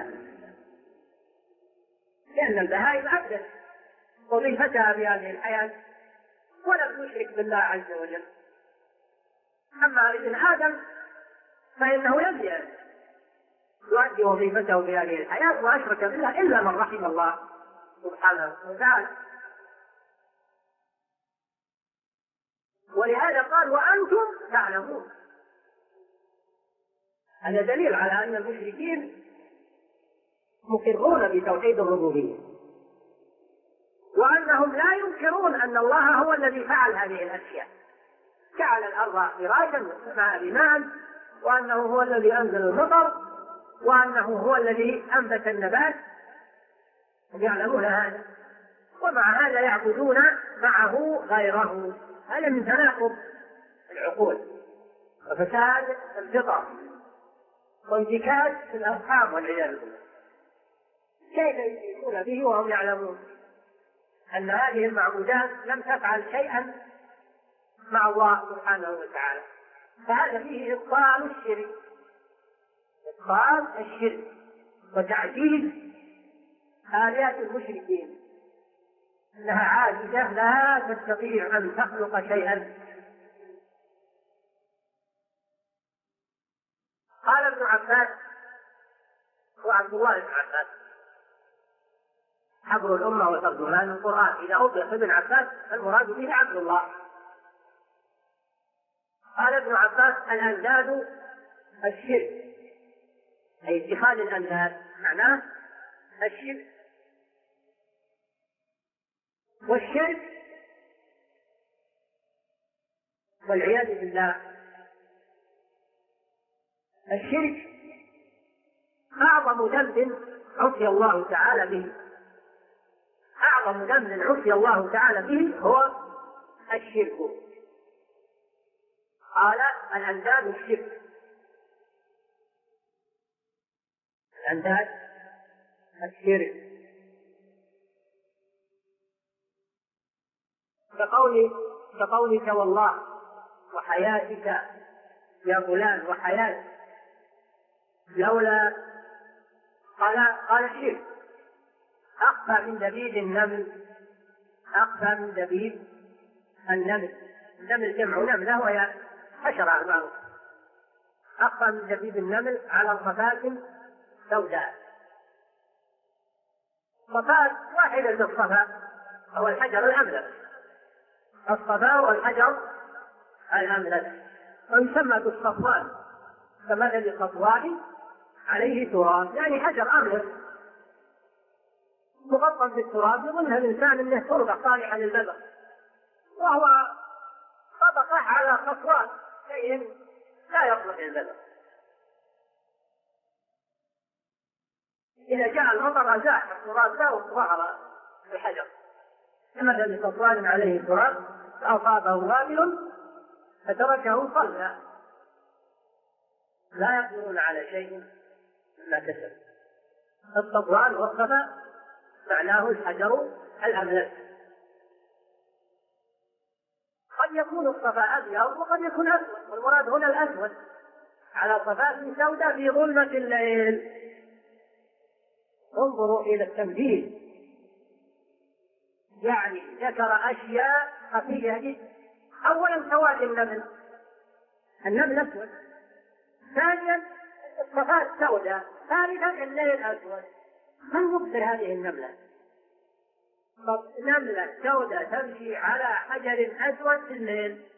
لأن البهائم أبدت وظيفتها في هذه الحياة ولم تشرك بالله عز وجل. أما ابن آدم فإنه لم يؤدي وظيفته في هذه الحياة وأشرك بالله إلا من رحم الله سبحانه وتعالى. ولهذا قال وأنتم تعلمون. هذا دليل على أن المشركين مقرون بتوحيد الربوبية، وأنهم لا ينكرون أن الله هو الذي فعل هذه الأشياء، جعل الأرض فراشا والسماء بناء، وأنه هو الذي أنزل المطر، وأنه هو الذي أنبت النبات، يعلمون هذا، ومع هذا يعبدون معه غيره. هذا من تناقض العقول وفساد الفطر وانتكاس في الأرحام والعياذ بالله. كيف يشركون به وهم يعلمون أن هذه المعبودات لم تفعل شيئا مع الله سبحانه وتعالى؟ فهذا فيه إبطال الشرك، إبطال الشرك وتعجيز آلهة المشركين، أنها عاجزة لا تستطيع أن تخلق شيئا. قال ابن عباس وعبد الله بن عباس حبر الأمة وترجمان القرآن، إذا أطلق ابن عباس المراد به عبد الله. قال ابن عباس الأنداد الشرك، أي اتخاذ الأنداد معناه الشرك. والشرك والعياذ بالله الشرك أعظم ذنب عصي الله تعالى به، أعظم ذنب عصي الله تعالى به هو الشرك. قال الأنداد الشرك، الأنداد الشرك. كقولك والله وحياتك يا فلان وحياتك، لولا قال الشرك أخفى من دبيب النمل، أخفى من دبيب النمل، النمل جمع نملة وهي حشرة أعماره، أخفى من دبيب النمل على الصفات سوداء. صفات واحدة للصفا هو الحجر الأملس، الصفا والحجر الأملس، ويسمى بالصفوان كمثل صفوان عليه تراب، يعني حجر أملس مغطى بالتراب يظن الإنسان أنه تربة صالحة للبذر، وهو طبقة على صفوان شيء لا يصلح للبذر. إذا جاء المطر أزاح التراب له وظهر الحجر، كمثل صفوان عليه تراب فأصابه وابل فتركه صلى، لا يقدرون على شيء ما كسب. الصفوان والصفا معناه الحجر الأملس. قد يكون الصفا أبيض وقد يكون أسود، والمراد هنا الأسود على صفات سوداء في ظلمة الليل. انظروا إلى التمثيل، يعني ذكر أشياء خفية جدا أولا سواد النمل أسود، ثانيا الصفات سوداء، ثالثا الليل أسود. من مبصر هذه النملة؟ نملة سوداء تمشي على حجر أسود في الليل،